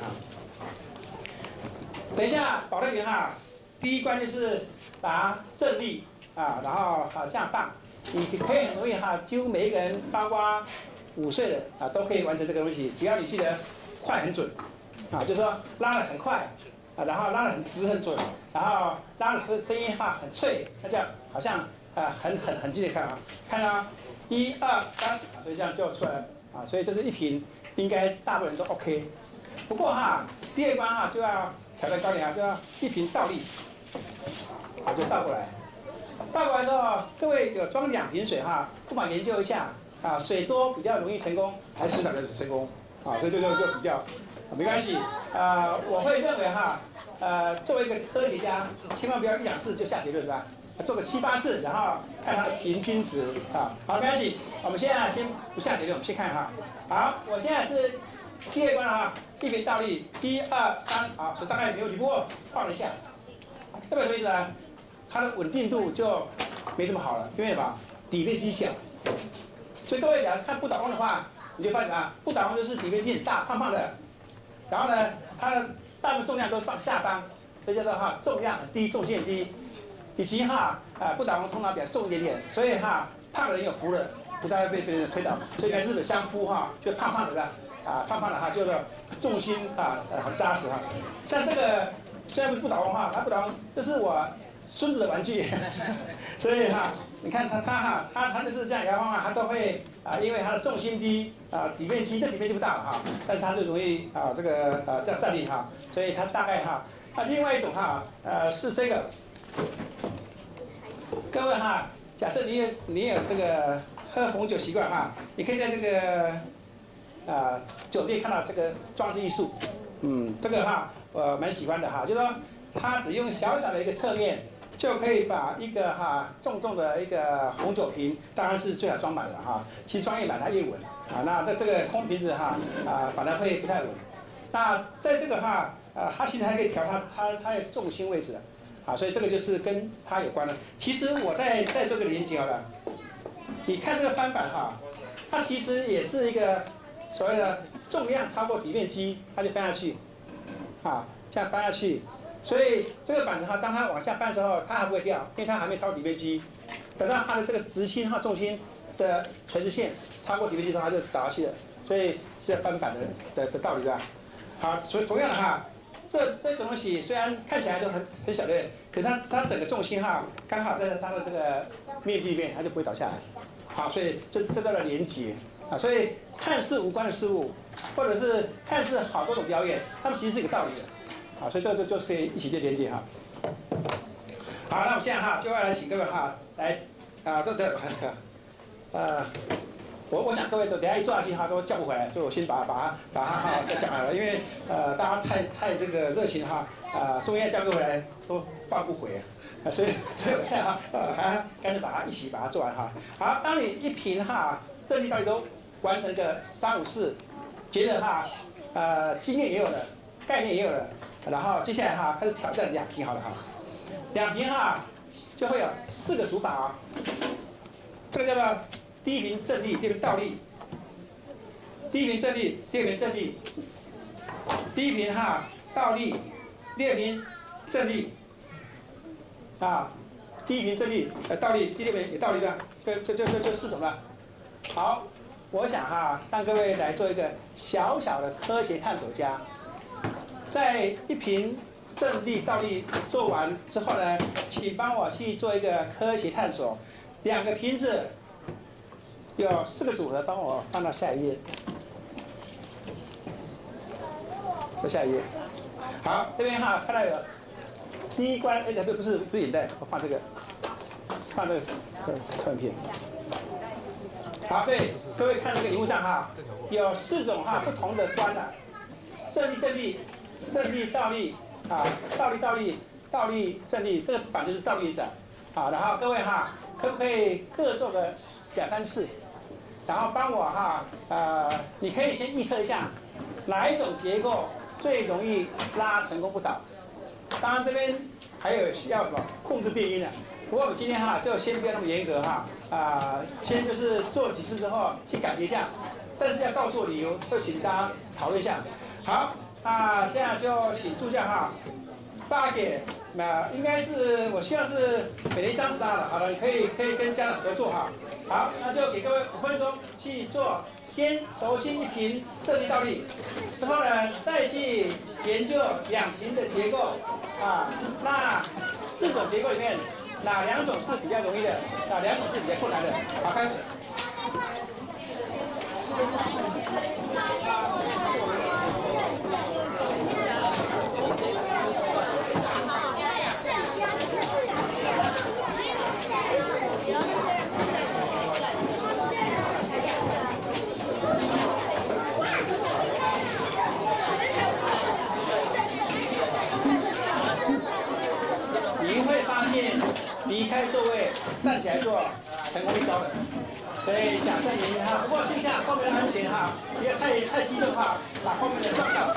等一下保特瓶第一关就是把它正立然后这样放，你可以很容易几乎每一个人，包括5岁的都可以完成这个东西，只要你记得快很准就是说拉得很快然后拉得很直很准，然后拉的声音很脆，那这样好像很近的看到1、2、3所以这样就出来了所以这是1瓶，应该大部分人都 OK。不过第2关就要挑战高点就要1瓶倒立，就倒过来。倒过来之后，各位有装2瓶水不妨研究一下水多比较容易成功，还是水少比较成功所以就比较没关系我会认为作为一个科学家，千万不要1、2次就下结论，是吧？做个7、8次，然后看它的平均值好，没关系。我们现在先不下结论，我们先看好，我现在是第二关哈，一瓶倒立，1、2、3，好，所以大概没有理过，放一下，代表什么意思呢？它的稳定度就没这么好了，因为什么？底面积小。所以各位假如看不倒翁的话，你就发现啊，不倒翁就是底面积很大，胖胖的，然后呢，它的大部分重量都放下方，所以叫做重量很低，重心很低，以及不倒翁通常比较重一点点，所以胖的人有福了，不太会被别人推倒。所以看日本相扑就胖胖的是吧？胖胖的就是重心很扎实像这个虽然不倒翁它不倒翁，这是我孙子的玩具，所以你看它就是这样摇晃它都会因为它的重心低底面积这底面积不大了但是它就容易这样站立所以它大概另外一种是这个，各位假设你有这个喝红酒习惯你可以在这个酒店看到这个装置艺术，这个我蛮喜欢的就是说它只用小小的一个侧面。就可以把一个重重的一个红酒瓶，当然是最好装满了其实装越满它越稳那这个空瓶子反而会不太稳。那在这个它其实还可以调它的重心位置所以这个就是跟它有关的。其实我再做个连结好了，你看这个翻板它其实也是一个所谓的重量超过底面积，它就翻下去这样翻下去。所以这个板子当它往下翻的时候，它还不会掉，因为它还没超过底面积。等到它的这个直心重心的垂直线超过底面积之后，它就倒下去了。所以是翻板的道理吧。好，所以同样的这个东西虽然看起来都很小的，可是它整个重心刚好在它的这个面积里面，它就不会倒下来。好，所以这叫做连结所以看似无关的事物，或者是看似好多种表演，它们其实是有个道理的。所以这个就是可以一起去连接好，那我们现在就要来请各位来我想各位都等一下一坐下去都叫不回来，所以我先把它讲来了，因为大家太这个热情中间叫各位回来都放不回所以我现在还干脆一起把它做完好，当你一瓶正力到底都完成个3、5、4，觉得经验也有了，概念也有了。然后接下来开始挑战2瓶好了2瓶就会有4个主把这个叫做第一瓶正立，第二瓶倒立，第一瓶正立，第二瓶正立，第一瓶倒立，第二瓶正立第一瓶正立倒立，第二瓶也倒立的，就4种了。好，我想让各位来做一个小小的科学探索家。在一瓶正立倒立做完之后呢，请帮我去做一个科学探索。2个瓶子有4个组合，帮我放到下一页。下一页。好，这边看到有第一关，不是眼袋，我放这个投影片。好，对，各位看这个荧幕上有4种不同的关正立。正立倒立倒立正立，这个板就是倒立意思然后各位可不可以各做个2、3次，然后帮我你可以先预测一下哪一种结构最容易拉成功不倒。当然这边还有需要控制变音的，不过我们今天就先不要那么严格先就是做几次之后去感觉一下，但是要告诉我理由，就请大家讨论一下。好。现在就请助教发给应该是我希望是每人1张纸了。好了，你可以跟家长合作好，那就给各位5分钟去做，先熟悉一瓶正立倒立，之后呢再去研究2瓶的结构那4种结构里面哪2种是比较容易的，哪2种是比较困难的。好，开始。离开座位，站起来做，成功率高的。所以假设您不过注意一下后面的安全不要太激动把后面的撞到。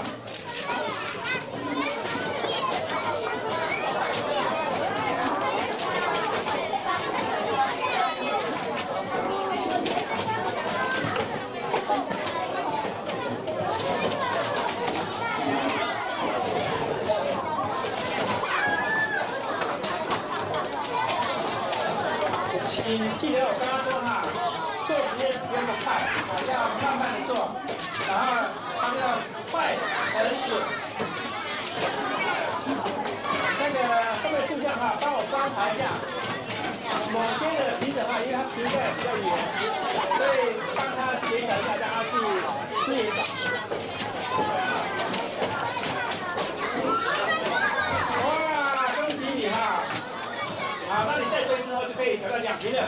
请记得我刚刚说哈，做实验不要那么快，要慢慢的做，然后他们要快很准。那个后面助教哈，帮我观察一下，某些的评审哈，因为他评价比较远，所以帮他协调一下，让他去吃也少。哇，恭喜你哈！好，那你再追之后就可以调到2瓶了。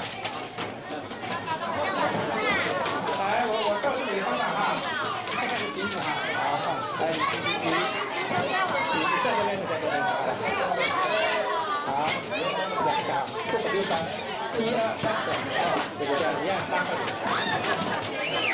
来，我告诉你的方法哈，看看你瓶子哈，好，来，你在这边，好，2个，46张，1、2、3、4，这个叫一样8个。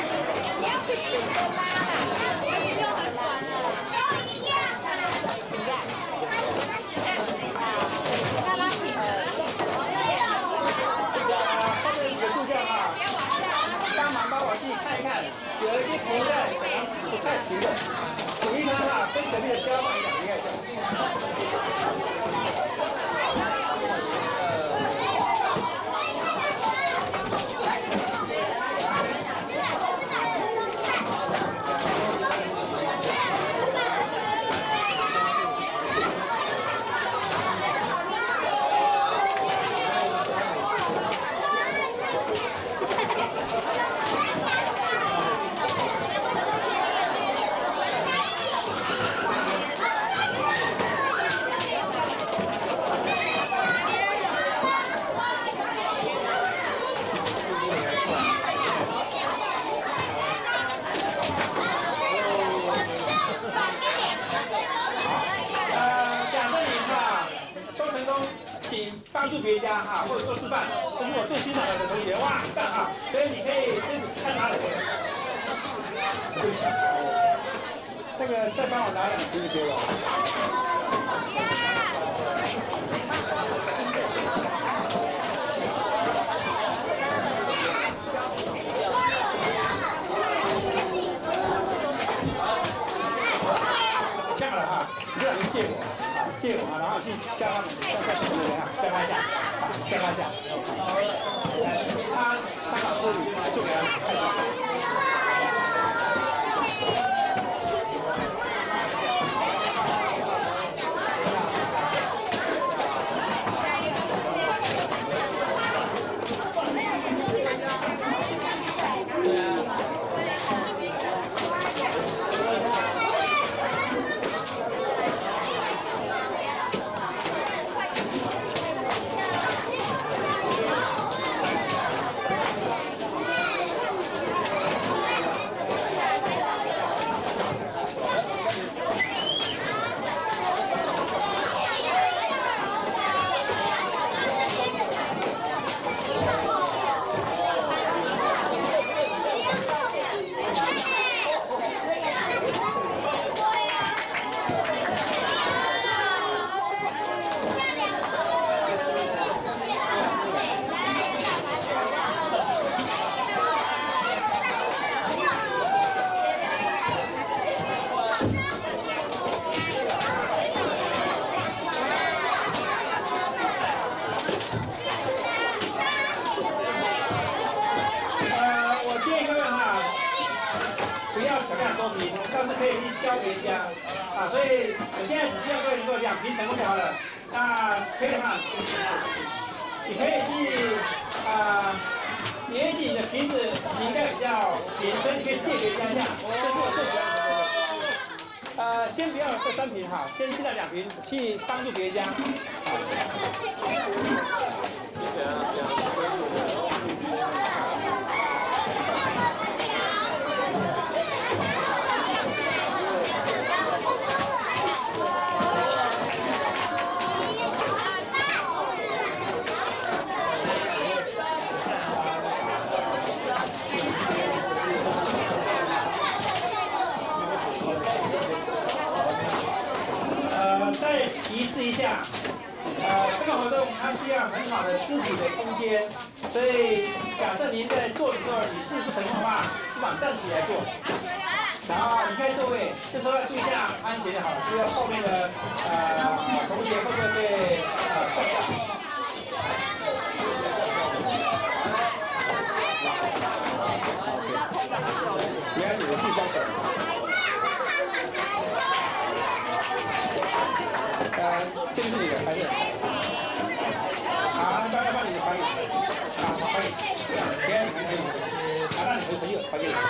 有一些瓶盖可能不太平的，数一看哈，跟隔壁的交换一下，你看一下。帮助别家哈，或者做示范，这是我最欣赏的同学，哇，很棒哈！所以你可以开始看他的。那个再帮我拿2瓶子给我。这样了哈，你这2瓶借我。借我，然后去叫他们再去那边哈，叫他一下，叫他一下。他老师你做给他看一下。倒是可以去教别人家啊，所以我现在只希望各位能够2瓶成功就好了。那可以哈，你可以去也许你的瓶子你应该比较扁，所以你可以借别人家一下。这是我最喜欢的。先不要这3瓶哈，先尽量2瓶去帮助别人家。 再提示一下，这个活动它需要很好的肢体的空间，所以假设您在做的时候你试不成功的话，不妨站起来做。然后离开座位，这时候要注意一下安全就好了，不要后面的同学会不会被撞到？原来你的自己装手。这个是你的白色。好，要放你的白纸。好，白纸。给你们可以。好，让你们朋友白纸。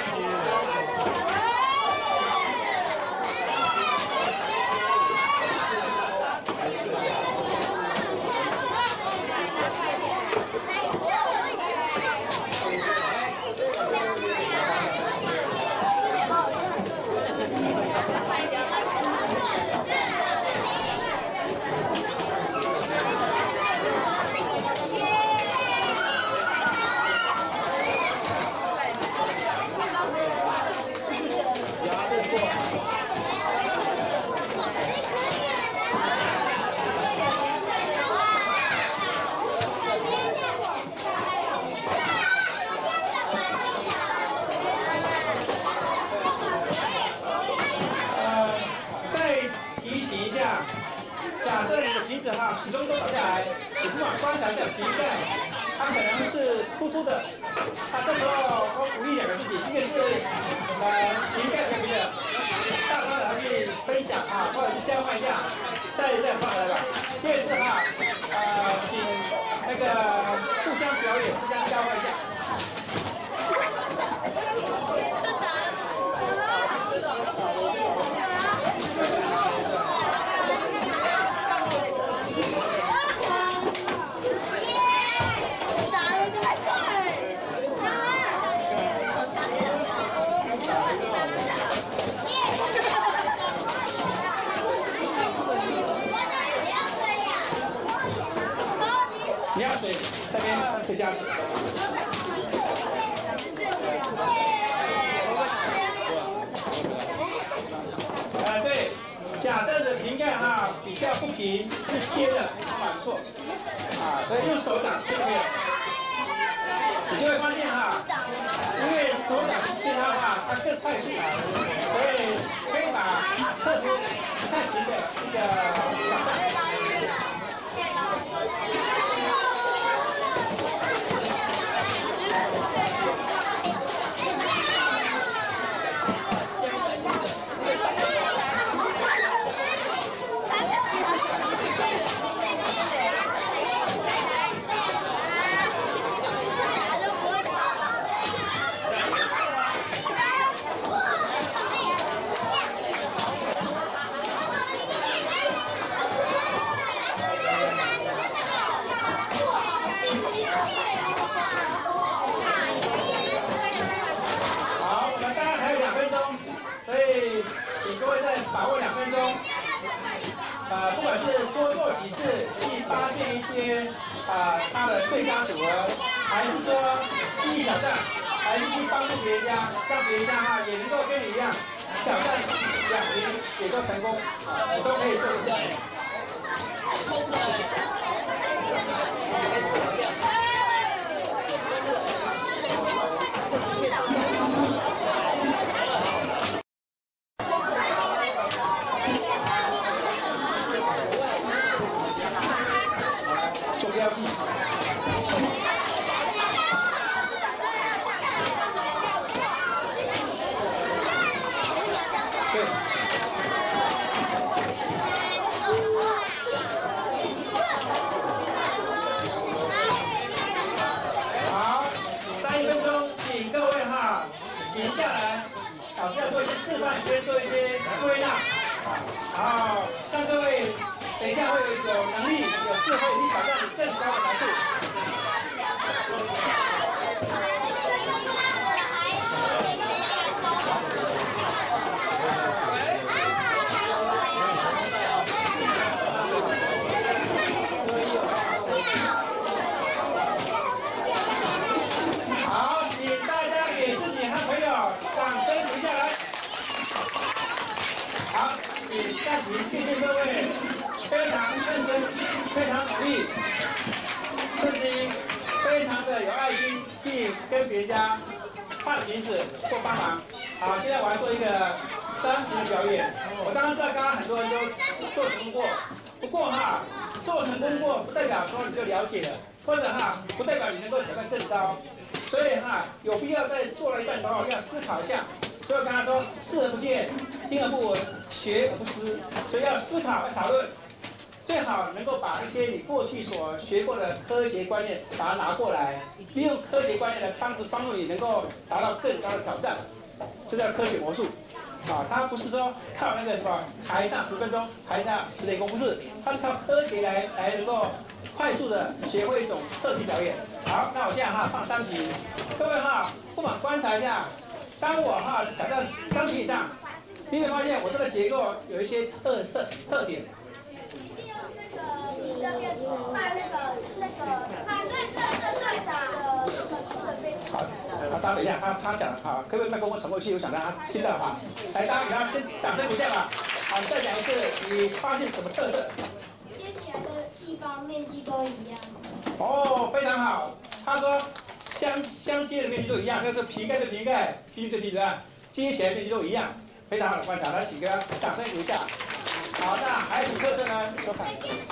假设你的瓶子始终都倒下来，你不妨观察一下瓶盖，它可能是凸凸的。这时候我鼓励2个事情，一个是瓶盖和瓶的大方的去分享或者是交换一下，再放回来吧。第二是请那个互相表演，互相交换一下。你要水，这边可以加水。对，假设的瓶盖比较不平，是切的，没错。所以用手掌切没有，你就会发现因为手掌去切它的话，它更快速所以可以把特别看平的一个掌带。把握2分钟，不管是多做几次去发现一些它的最佳组合，还是说记忆挑战，还是去帮助别人家，让别人家也能够跟你一样挑战2瓶也都成功，你都可以做得下来。标记。对。好，3、1分钟，请各位停下来，老师要做一些示范，先做一些归纳，好，让各位。等一下会有能力、有智慧去挑战更高的难度。好，请大家给自己和朋友掌声停下来。好，请暂停，谢谢各位。 非常努力，甚至于非常的有爱心去跟别人家换瓶子或帮忙。好，现在我要做一个3瓶的表演。我当然知道刚刚很多人都做成功过，不过哈，做成功过不代表说你就了解了，或者哈不代表你能够挑战更高。所以哈有必要在做了一半的时候要思考一下。所以我刚才说视而不见，听而不闻，学而不思，所以要思考要讨论。最好能够把一些你过去所学过的科学观念，把它拿过来，利用科学观念来帮助你能够达到更高的挑战，这叫科学魔术。啊，它不是说靠那个什么台上10分钟，台下10年功，不是，它是靠科学来能够快速的学会一种特技表演。好，那我现在哈放3瓶，各位哈不妨观察一下，当我哈挑战3瓶以上，你会发现我这个结构有一些特点。好，大家等一下，他讲了哈，可不可以麦克风传过去？我想让他听到哈。来，大家给他先掌声鼓励吧。好，你再讲一次，你发现什么特色？ 接起来的地方面积都一样。 哦，非常好。他说相接的面积都一样，就是瓶盖对瓶盖，皮对皮对吧？接起来面积都一样，非常好的观察。来，请给他掌声鼓励一下。好，那还有什么特色呢？说看。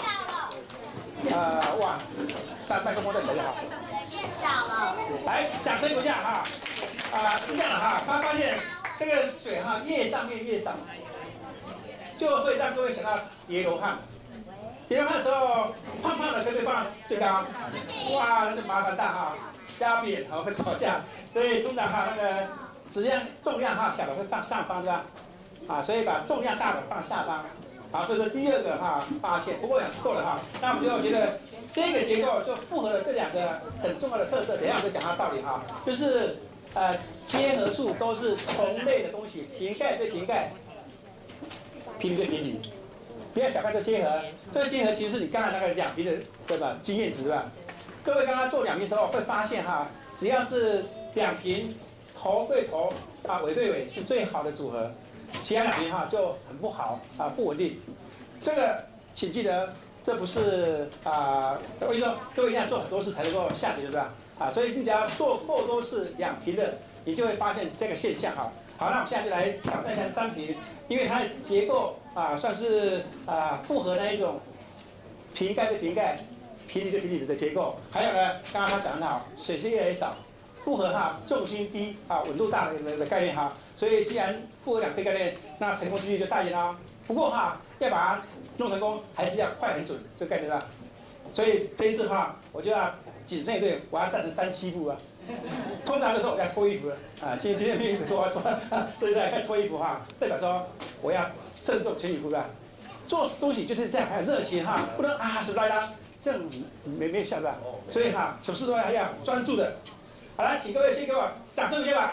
哇，但麦克风在谁好？来，掌声鼓励一下哈。是这样的哈，他发现这个水哈越上面越少，就会让各位想到叠罗汉。叠罗汉的时候，胖胖的可不可以放最高？哇，那就麻烦大哈，压扁好会倒下。所以通常哈那个重量哈小的会放上方对吧？所以把重量大的放下方。好，这是第2个哈发现，不过2次够了哈。那我们就觉得这个结构就符合了这2个很重要的特色。等一下我就讲它的道理哈，就是结合处都是同类的东西，瓶盖对瓶盖，瓶里对瓶里，不要小看这结合。这个结合其实是你刚才那个2瓶的对吧经验值对吧？各位刚刚做2瓶的时候会发现哈，只要是2瓶头对头尾对尾是最好的组合。其他2瓶哈就很不好不稳定。这个请记得，这不是我跟你说，各位一定要做很多次才能够下结，对吧？所以你只要做够多次2瓶的，你就会发现这个现象哈。好，那我们现在就来挑战一下3瓶，因为它的结构算是符合那一种瓶盖对瓶盖、瓶里对瓶里的结构。还有呢，刚刚他讲的好，水是越来越少。符合哈重心低稳度大的概念哈，所以既然符合2个概念，那成功几率就大一点啦。不过哈要把它弄成功，还是要快很准，这个概念啦。所以这一次哈我就要谨慎一点，我要站成3、7步啊。通常的时候我要脱衣服了今天没有衣服脱，所以在看脱衣服哈，代表说我要慎重全力以赴吧。做东西就是这样，还有热情哈，不能死拉拉，这样没有效吧？所以哈什么事都要专注的。好了，请各位先给我掌声鼓励吧。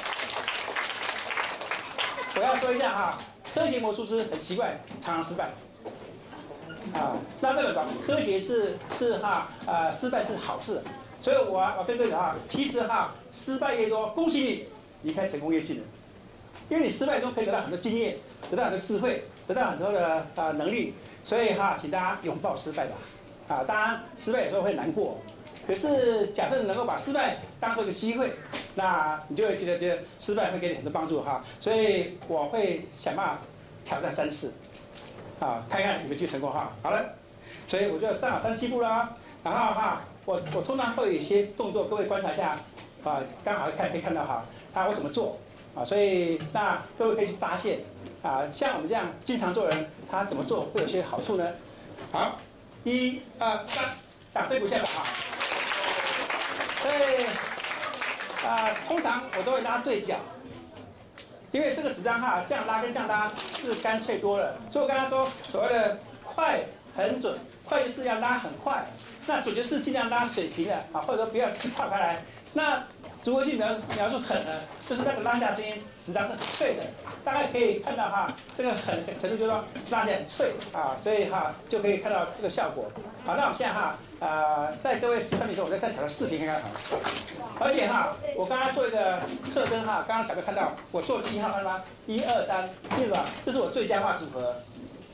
我要说一下哈，科学魔术师很奇怪，常常失败。那代表什么？科学是失败是好事。所以我跟各位讲其实失败越多，恭喜你，离开成功越近了。因为你失败中可以得到很多经验，得到很多智慧，得到很多的能力。所以请大家拥抱失败吧。当然失败有时候会难过。可是，假设你能够把失败当做一个机会，那你就会觉得失败会给你很多帮助哈。所以我会想办法挑战3次，看看你们就成功哈。好了，所以我就站好3、7步啦。然后我通常会有一些动作，各位观察一下刚好可以看到我怎么做所以那各位可以去发现像我们这样经常做人，他怎么做会有些好处呢？好，1、2、3，掌声鼓励一下吧所以通常我都会拉对角，因为这个纸张这样拉跟这样拉是干脆多了。所以我刚刚说所谓的快很准，快就是要拉很快，那准就是尽量拉水平的或者说不要岔开来。那如果去描述狠呢，就是那个拉下声音，纸张是很脆的，大概可以看到这个狠程度就是说拉起来很脆所以就可以看到这个效果。好，那我们现在在各位13瓶中，我再挑战4瓶看看而且我刚刚做一个特征刚刚小哥看到我做7号看吗？1、2、3，记住吧，这是我最佳化组合。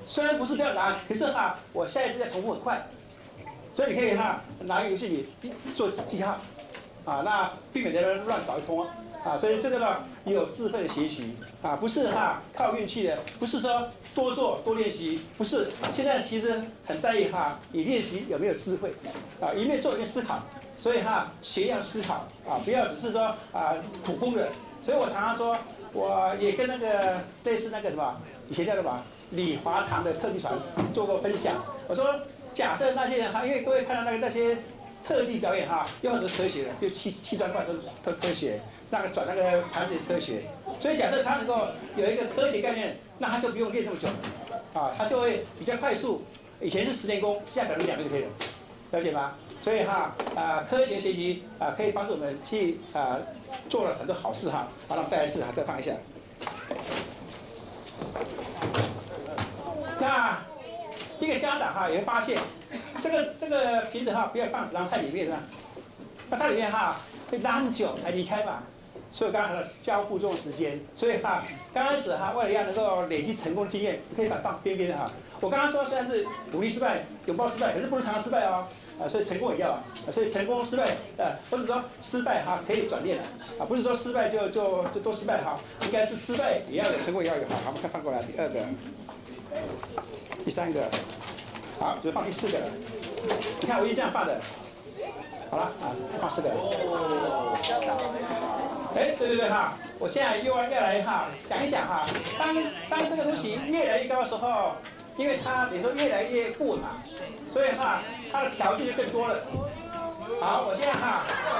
虽然不是标准答案，可是哈，我下一次再重复很快，所以你可以哈拿一个游戏笔做记号，啊，那避免的乱搞一通啊，所以这个呢有智慧的学习啊，不是哈靠运气的，不是说多做多练习，不是，现在其实很在意哈你练习有没有智慧啊，一面做一面思考，所以哈学要思考啊，不要只是说啊普攻的，所以我常常说，我也跟那个类似那个什么以前叫什么李华堂的特技团做过分享，我说假设那些人哈，因为各位看到那些特技表演哈，有很多科学的，就砌砖块都科学，那个转那个盘子也是科学，所以假设他能够有一个科学概念，那他就不用练这么久，啊，他就会比较快速。以前是10年功，现在可能2个月就可以了，了解吗？所以哈科学学习可以帮助我们去做了很多好事哈。好，那我们再来试哈，再放一下。那一个家长哈也会发现，这个瓶子哈不要放纸张太里面是吧？那它里面哈会拉很久才离开嘛，所以刚刚的交互作用时间，所以哈刚开始哈为了要能够累积成功经验，你可以把它放边边的哈。我刚刚说虽然是努力失败、拥抱失败，可是不能常常失败哦。所以成功也要所以成功失败或者说失败哈可以转念的不是说失败就都失败哈，应该是失败也要有，成功也要有。好，我们看翻过来第2个。第3个，好，就放第4个了。你看我一这样放的，好了放4个了。对哈，我现在又要来哈讲一讲哈，当这个东西越来越高的时候，因为它等于说越来越不稳嘛，所以哈它的条件就更多了。好，我现在哈，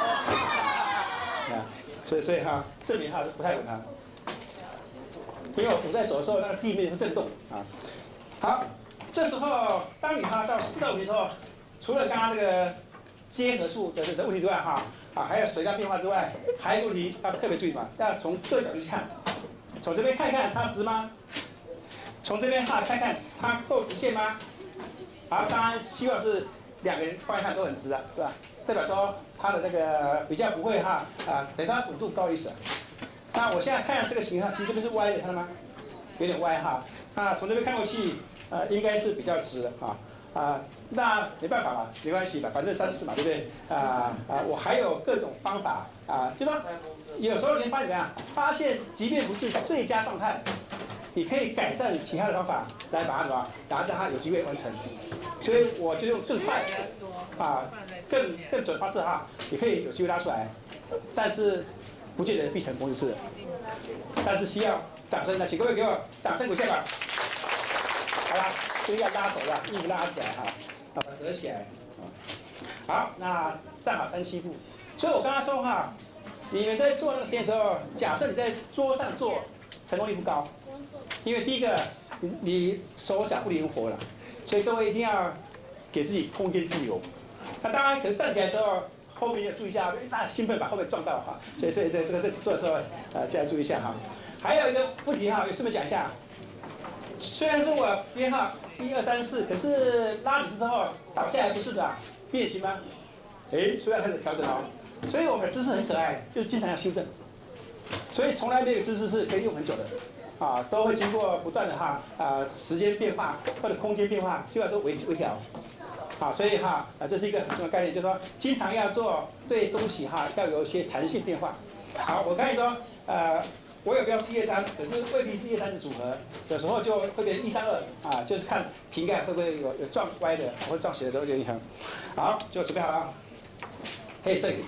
所以哈证明它不太稳因为我鼓在走的时候，那个地面会震动好，这时候当你到4到5题的时候，除了刚刚这个结合数的问题之外还有水量变化之外，还有一个问题要特别注意嘛，要从各角度去看，从这边看看它直吗？从这边看看它够直线吗？好，当然希望是2个人放一看都很直的，是吧？代表说它的那个比较不会等于它稳度高意思。那我现在看这个形状，其实这边是歪的，看到吗？有点歪哈。那从这边看过去，应该是比较直的那没办法嘛，没关系吧，反正3次嘛，对不对？我还有各种方法就说有时候你发现怎么样？发现即便不是最佳状态，你可以改善其他的方法来把它什么，然后让它有机会完成。所以我就用更快更准方式也可以有机会拉出来，但是不见得必成功就是了。但是需要掌声，那请各位给我掌声鼓励吧。好了，这个要拉手了，衣服拉起来把它折起来。好，那站好3、7步。所以我刚刚说你们在做那个实验的时候，假设你在桌上做，成功率不高，因为第一个你手脚不灵活了，所以各位一定要给自己空间自由。那当然可能站起来的时候，后面要注意一下，大兴奋把后面撞到所以这个做的时候就要注意一下还有一个问题也顺便讲一下，虽然说我编号1、2、3、4，可是拉几次之后倒下来不是的变形吗？所以要开始调整所以我们的姿势很可爱，就是经常要修正。所以从来没有姿势是可以用很久的都会经过不断的时间变化或者空间变化，就要都微调。所以这是一个很重要的概念，就是说经常要做对东西要有一些弹性变化。好，我刚才说我有标是1、2、3，可是未必是1、2、3的组合，有时候就会变成1、3、2就是看瓶盖会不会有撞歪的或者撞斜的都有影响。好，就准备好了可以摄影，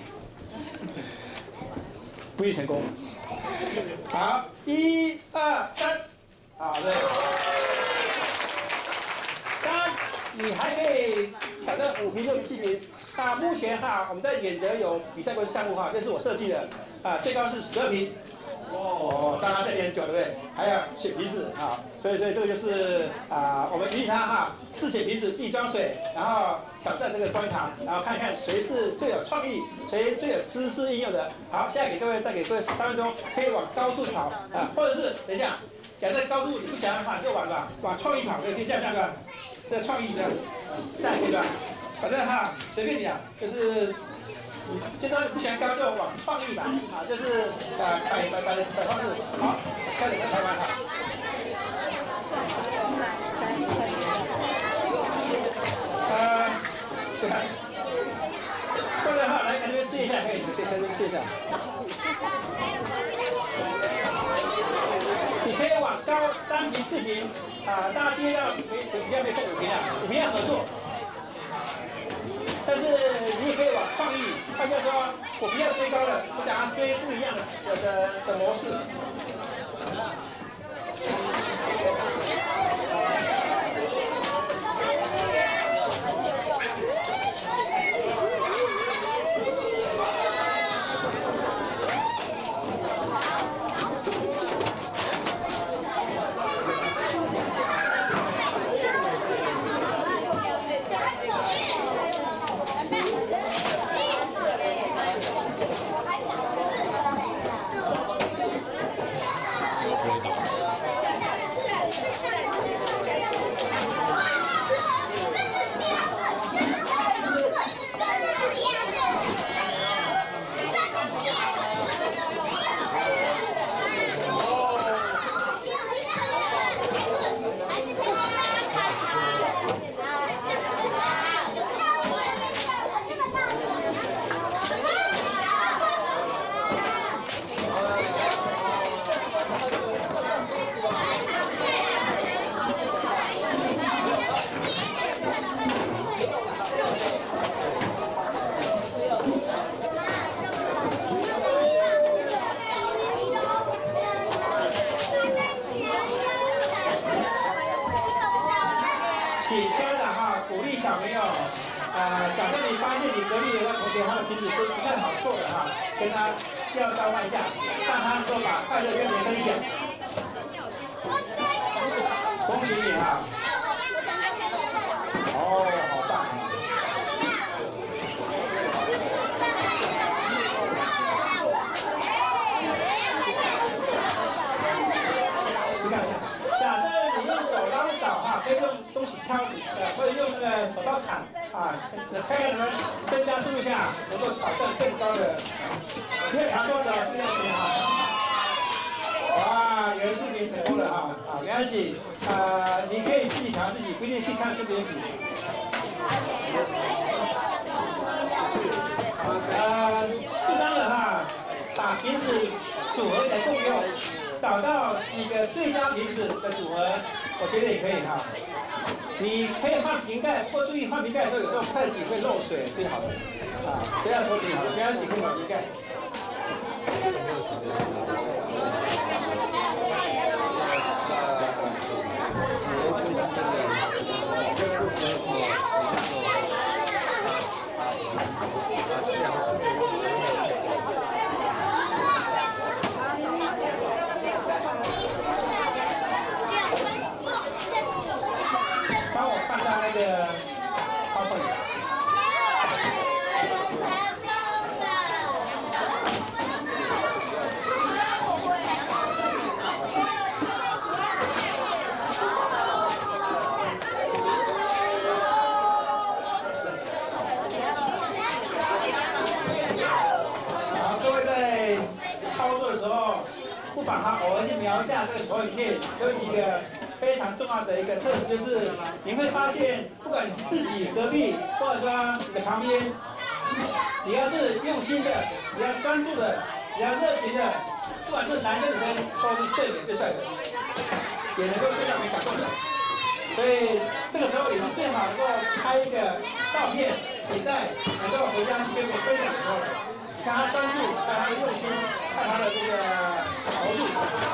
不一定成功。好，1、2、3，对。当然你还可以挑战5瓶67瓶。目前我们在远泽有比赛过的项目这是我设计的最高是12瓶。当然这里很久对不对？还要选瓶子所以这个就是我们允许他自选瓶子，自己装水，然后挑战这个观塘，然后看看谁是最有创意，谁最有知识应用的。好，现在再给各位3分钟，可以往高处跑或者是等一下，假设高度你不想要的话，就往创意跑，可以这样个这创意这样也可以吧？反正随便你就是不喜欢高就往创意吧就是摆方式。好，开始台湾试看。过来的话，来这边试一下，可以在这边试一下。你可以往高3坪、4坪啊，大家接到比较没够5坪啊，5坪要合作。但是你也可以往创意，大家说我不要堆高了，我想要堆不一样的模式。请家长哈鼓励小朋友，假设你发现你隔壁的那同学他的瓶子都不太好做的哈，跟他要交换一下，让他能够把快乐跟别人分享。恭喜你哈！哦，好棒！试看一下。假设你用手捞倒哈，可以用东西敲或者用那个手刀砍啊，看看能不能增加速度下，能够挑战更高的。你要调多少？这样子哈。哇，有人视频成功了哈，好，没关系，你可以自己调自己，不一定去看跟别人比。适当的哈，把瓶子组合起来共用。找到几个最佳瓶子的组合，我觉得也可以哈。你可以换瓶盖，不过注意换瓶盖的时候，有时候太紧会漏水，最好的啊，不要手紧好了，不要洗空换瓶盖。帮我放到那个泡泡里。好，各位在操作的时候，不把它偶尔去瞄一下这个投影片，有几个非常重要的一个特质，就是你会发现，不管你是自己隔壁，或者说你的旁边，只要是用心的，只要专注的，只要热情的，不管是男生女生，都是最美最帅的，也能够非常没感动的。所以这个时候，你最好能够拍一个照片，你在能够回家去跟别人分享的时候，看他专注，看他的用心，看他的这个投入。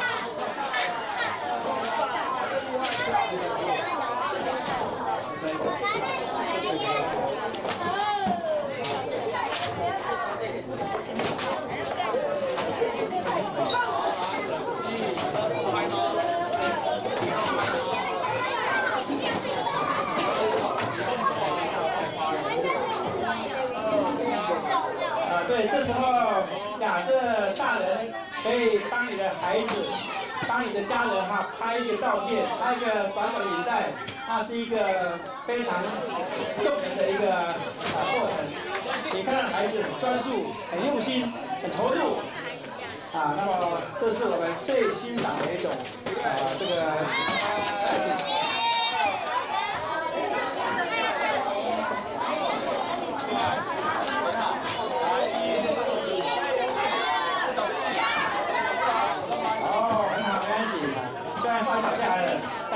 对，这时候假设大人可以帮你的孩子、帮你的家人哈拍一个照片，拍一个短短的影带，那是一个非常动人的一个过程。你看到孩子很专注、很用心、很投入啊，那么这是我们最欣赏的一种这个态度。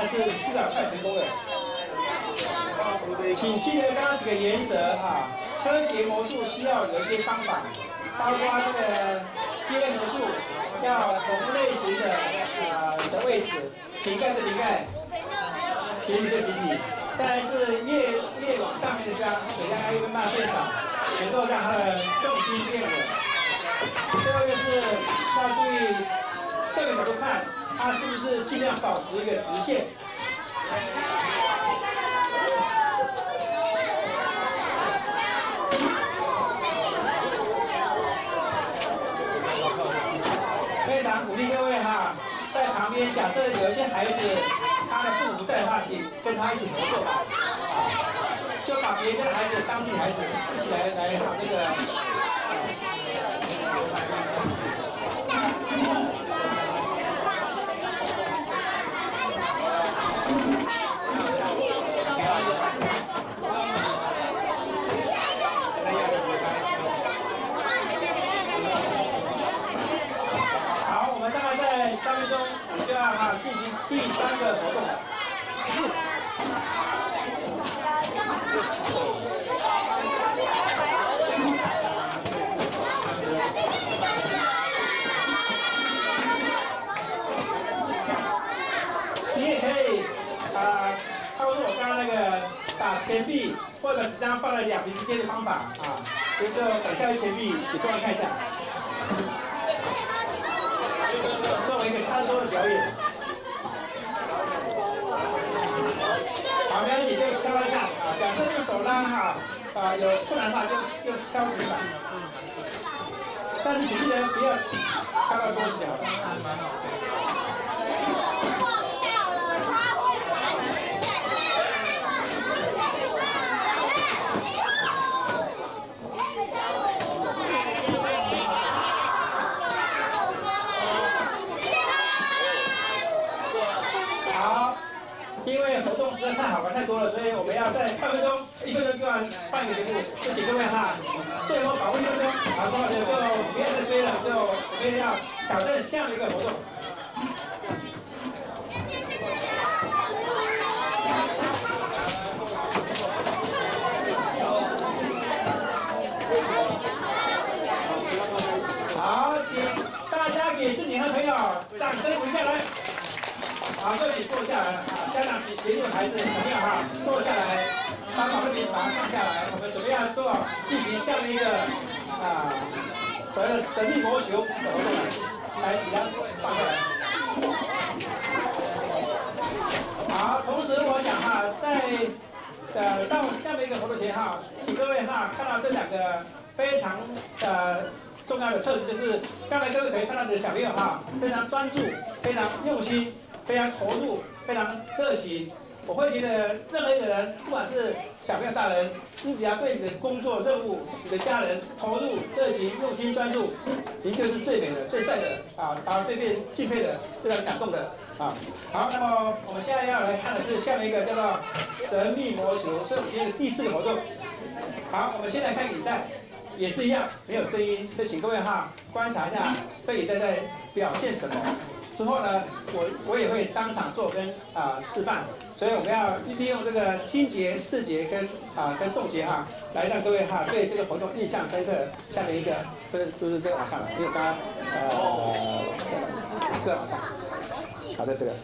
是至少快成功了。请记得刚刚几个原则哈，科学魔术需要有一些方法，包括这个切魔术要同类型的位置，瓶盖的瓶盖，平底的平底，再来是越往上面的这样水量越慢慢变少，能够让它的重心变稳。最后就是要注意各个角度看，它是不是尽量保持一个直线。非常鼓励各位哈，在旁边假设有一些孩子，他的父母在的话，请跟他一起合作吧，就把别人的孩子当自己孩子，一起来好这个。好，我们大概在3分钟，我们就要进行第3个活动了。你也可以操作我刚刚那个把钱币或者纸张放在2瓶之间的方法啊，比如说等下钱币给中央看一下，作为一个差不多的表演。好，没关系，就敲来看啊。假设用手拉哈有困难的话就敲纸板，但是请记得不要敲到桌子就好了。因为活动实在太好玩太多了，所以我们要在半分钟、1分钟就要办一个节目，就请各位哈，最后把握1分钟，好，各位就不要再追了，就我们要挑战下面一个活动。好，请大家给自己和朋友掌声鼓下来。好，各位请坐下来啊！家长请协助孩子朋友哈坐下来，把保温瓶把它放下来。我们准备要进行下面一个所谓的神秘魔球的活动了。来，请他放下来。好，同时我想哈，在到下面一个活动前哈，请各位哈看到这2个非常重要的特质，就是刚才各位可以看到的小朋友哈，非常专注，非常用心。非常投入，非常热情。我会觉得任何一个人，不管是小朋友、大人，你只要对你的工作任务、你的家人投入、热情、用心、专注，您就是最美的、最帅的把对面敬佩的、非常感动的啊。好，那么我们现在要来看的是下面一个叫做神秘魔球，所以我们今天的第4个活动。好，我们先来看影带，也是一样，没有声音，就请各位观察一下这影带在表现什么。之后呢，我也会当场做跟示范，所以我们要利用这个听觉、视觉跟动觉来让各位对这个活动印象深刻。下面一个就是这个往上了，因为刚刚这个往上，好的这个，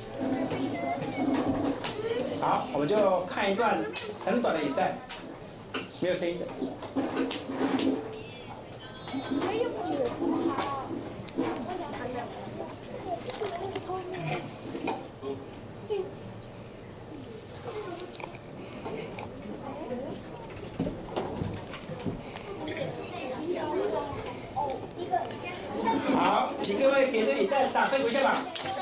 好，我们就看一段很短的影带，没有声音的。好，请各位给这影带掌声鼓一下吧。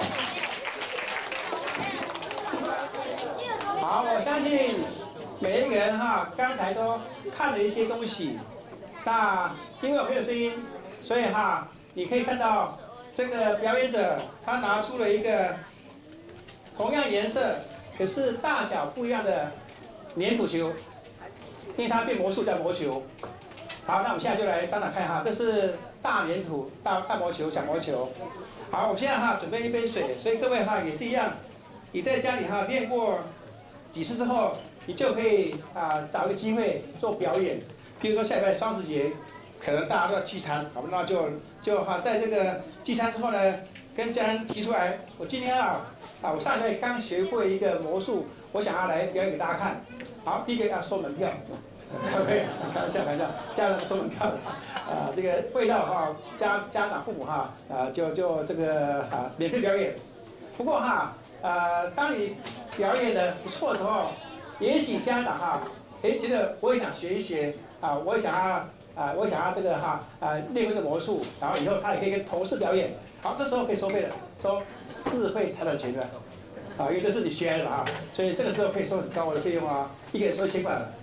好，我相信每一个人刚才都看了一些东西。那因为我没有声音，所以你可以看到这个表演者他拿出了一个同样颜色，可是大小不一样的粘土球，因为它变魔术叫魔球。好，那我们现在就来当场看这是大粘土、大魔球、小魔球。好，我们现在准备一杯水，所以各位也是一样， 你在家里练过几次之后，你就可以找一个机会做表演。比如说下礼拜双十节，可能大家都要聚餐，好，那就在这个聚餐之后呢，跟家人提出来，我今天我上礼拜刚学会一个魔术，我想要来表演给大家看。好，第一个要收门票，可不可以？开玩笑，家人收门票的，这个味道家长父母就这个免费表演。不过当你表演的不错的时候，也许家长觉得我也想学一学我想要这个练这个魔术，然后以后他也可以跟同事表演。好，这时候可以收费了，收智慧财产权的因为这是你学来的嘛所以这个时候可以收很高的费用一个人收1000块了。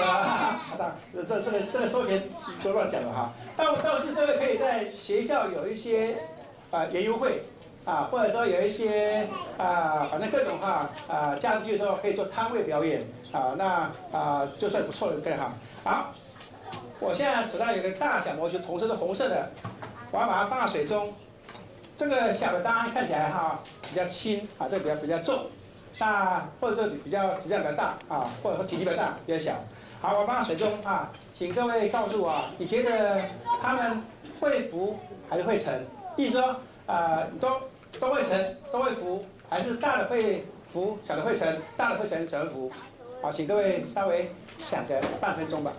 这个收钱就乱讲了倒是各位可以在学校有一些研优会或者说有一些反正各种假日的时候可以做摊位表演那就算不错的更好。好，我现在手上有个大小魔球，同色是红色的，我要把它放到水中。这个小的当然看起来比较轻这个比较重，那或者是比较质量比较大或者说体积比较大比较小。好，我放到水中请各位告诉我，你觉得它们会浮还是会沉？例如说都会沉，都会浮，还是大的会浮，小的会沉，大的会沉，小的浮？好，请各位稍微想个半分钟吧。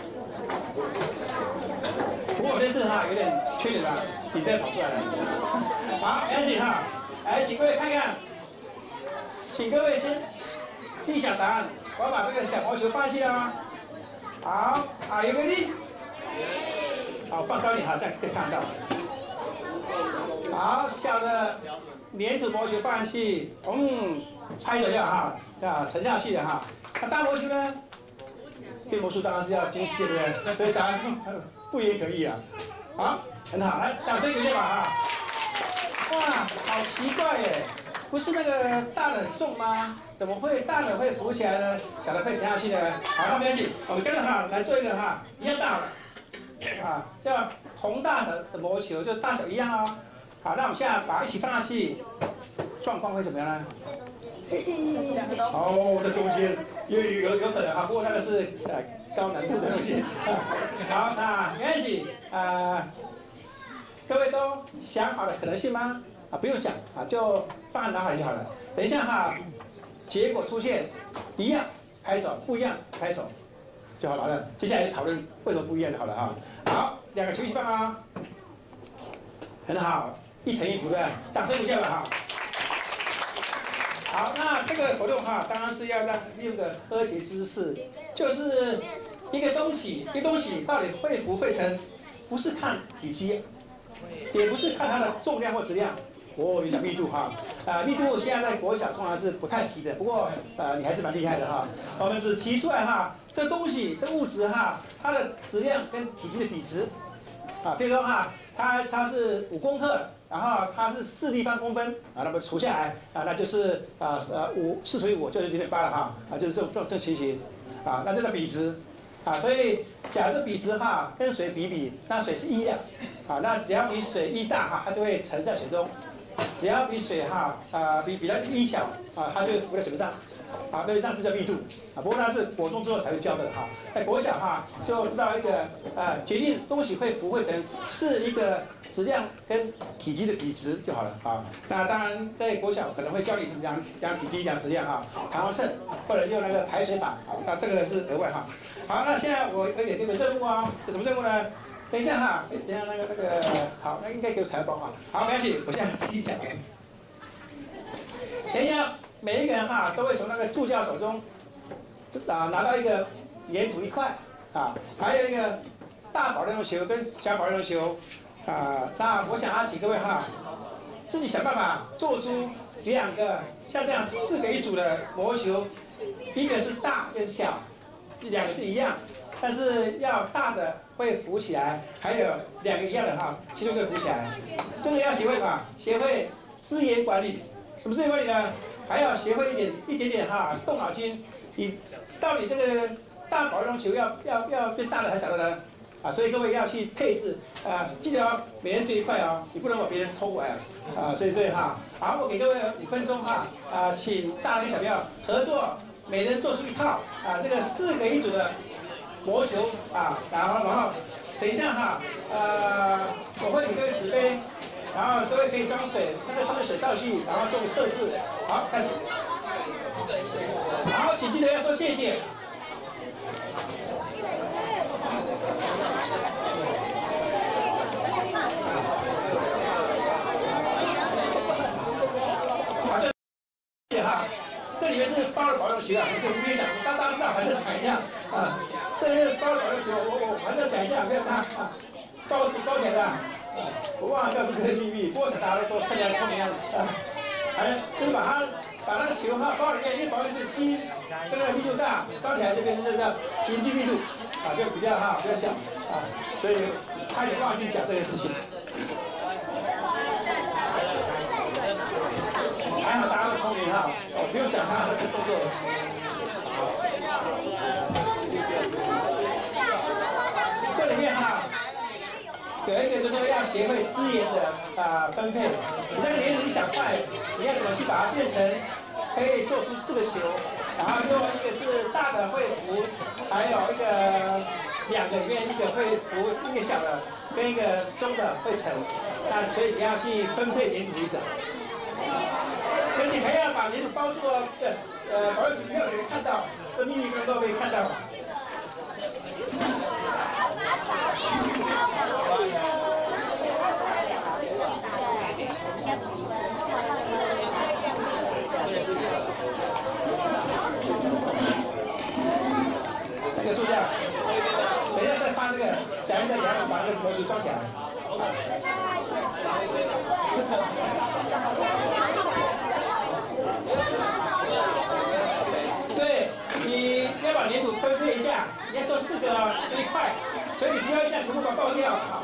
不过我这次有点缺点你再跑出来了。好，没关系来，请各位看看，请各位先立想答案。我要把这个小毛球放进去了。好有没有力？好，放高一点这样可以看得到。好，小的粘土魔球放进去，拍手要沉下去的那大魔球呢？变魔术当然是要精细的，对不对？所以答案不言可议好，很好，来，掌声鼓励吧哇，好奇怪耶！不是那个大的很重吗？怎么会大的会浮起来呢？小的会沉下去呢？好，那没关系，我们跟着来做一个一样大的叫同大小的魔球，就大小一样好，那我们现在把它一起放下去，状况会怎么样呢？在中间，有可能不过那个是高难度的东西。好，没关系各位都想好了可能性吗？不用讲就放在脑海里就好了。等一下结果出现一样拍手，不一样拍手就好了。接下来讨论为什么不一样就好了好，两个球一起放很好，一层一幅的，掌声鼓励吧好，那这个活动当然是要利用个科学知识，就是一个东西到底会浮会沉，不是看体积，也不是看它的重量或质量。你讲密度密度现在在国小通常是不太提的，不过你还是蛮厉害的我们只提出来这东西这物质它的质量跟体积的比值比如说它是5公克。然后它是4立方公分那么除下来那就是4除以5就是0.8了就是这种情形那这个比值所以假设比值跟水比，那水是1的那只要比水1大它就会沉在水中，只要比水比较1小它就会浮在水面上对，那是叫密度不过那是国中之后才会教的在国小就知道一个决定东西会浮会沉是一个质量跟体积的比值就好了那当然在国小可能会教你怎么量体积、量质量弹簧秤或者用那个排水法那这个是额外好，那现在我有点这个任务是什么任务呢？等一下等一下那个好，那应该给我材料包好，没关系，我现在自己讲。等一下，每一个人都会从那个助教手中拿到一个粘土1块还有一个大保龄球跟小保龄球那我想请各位自己想办法做出2个像这样4个一组的魔球，一个是大，一个是小，2个是一样。但是要大的会浮起来，还有2个一样的其中一个浮起来。这个要学会学会资源管理。什么资源管理呢？还要学会一点点动脑筋。你到底这个大保龄球要变大的还是小的呢？ 啊，所以各位要去配置啊，记得要每人这一块哦，你不能把别人偷过来啊，所以哈，好，我给各位5分钟哈，啊，请大人小朋友合作，每人做出一套啊，这个4个一组的魔球啊，然后等一下哈，我会给各位纸杯，然后各位可以装水，那个上面水倒进，然后做个测试，好，开始，好，请记得要说谢谢。这里面是包了保留球啊，我这边讲，大家知道还是讲一下啊。这里面包了保留球，我还是要讲一下，不要看啊，包起来的，我忘了告诉各位秘密，不过想大家都看起来聪明啊。就是把那个球哈包里面，因为保留是稀，这个密度大，包起来就变成这个凝聚密度啊，就比较小啊，所以差点忘记讲这个事情。还好大家都聪明哈，不用讲他的动作。这里面哈，有一个就是要学会资源的分配。你那个连一小块，你要怎么去把它变成可以做出4个球，然后用一个是大的会浮，还有一个2个里面1个会浮，1个小的跟1个中的会沉。那所以你要去分配连组意识。而且还要把黏土包住哦，保留纸没有人看到，这秘密不能够被看到。那个助教，等一下再发这个讲一个，然后把那个模型装起来。对，你要把黏土分配一下，你要做4个这一块，所以你不要一下全部把它爆掉啊。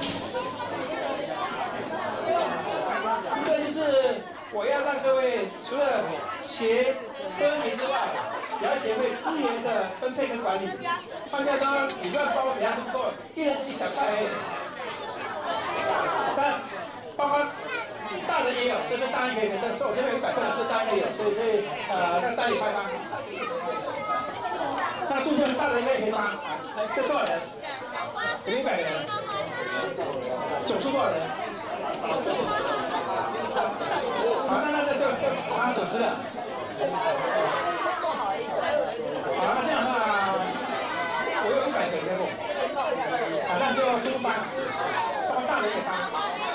这就是我要让各位除了学科学之外，也要学会资源的分配跟管理。换句话说，你乱包人家不够，一人一小块而已。但包括大人也有，这是大人可以，这我这边有100份，这大人也有，所以让大人也发发。那助教大人应该也可以发，这多少人？有100个人，总数多少人？好，那就90了。好，那这样的话，我有100个人不？那就都发，包括大人也发。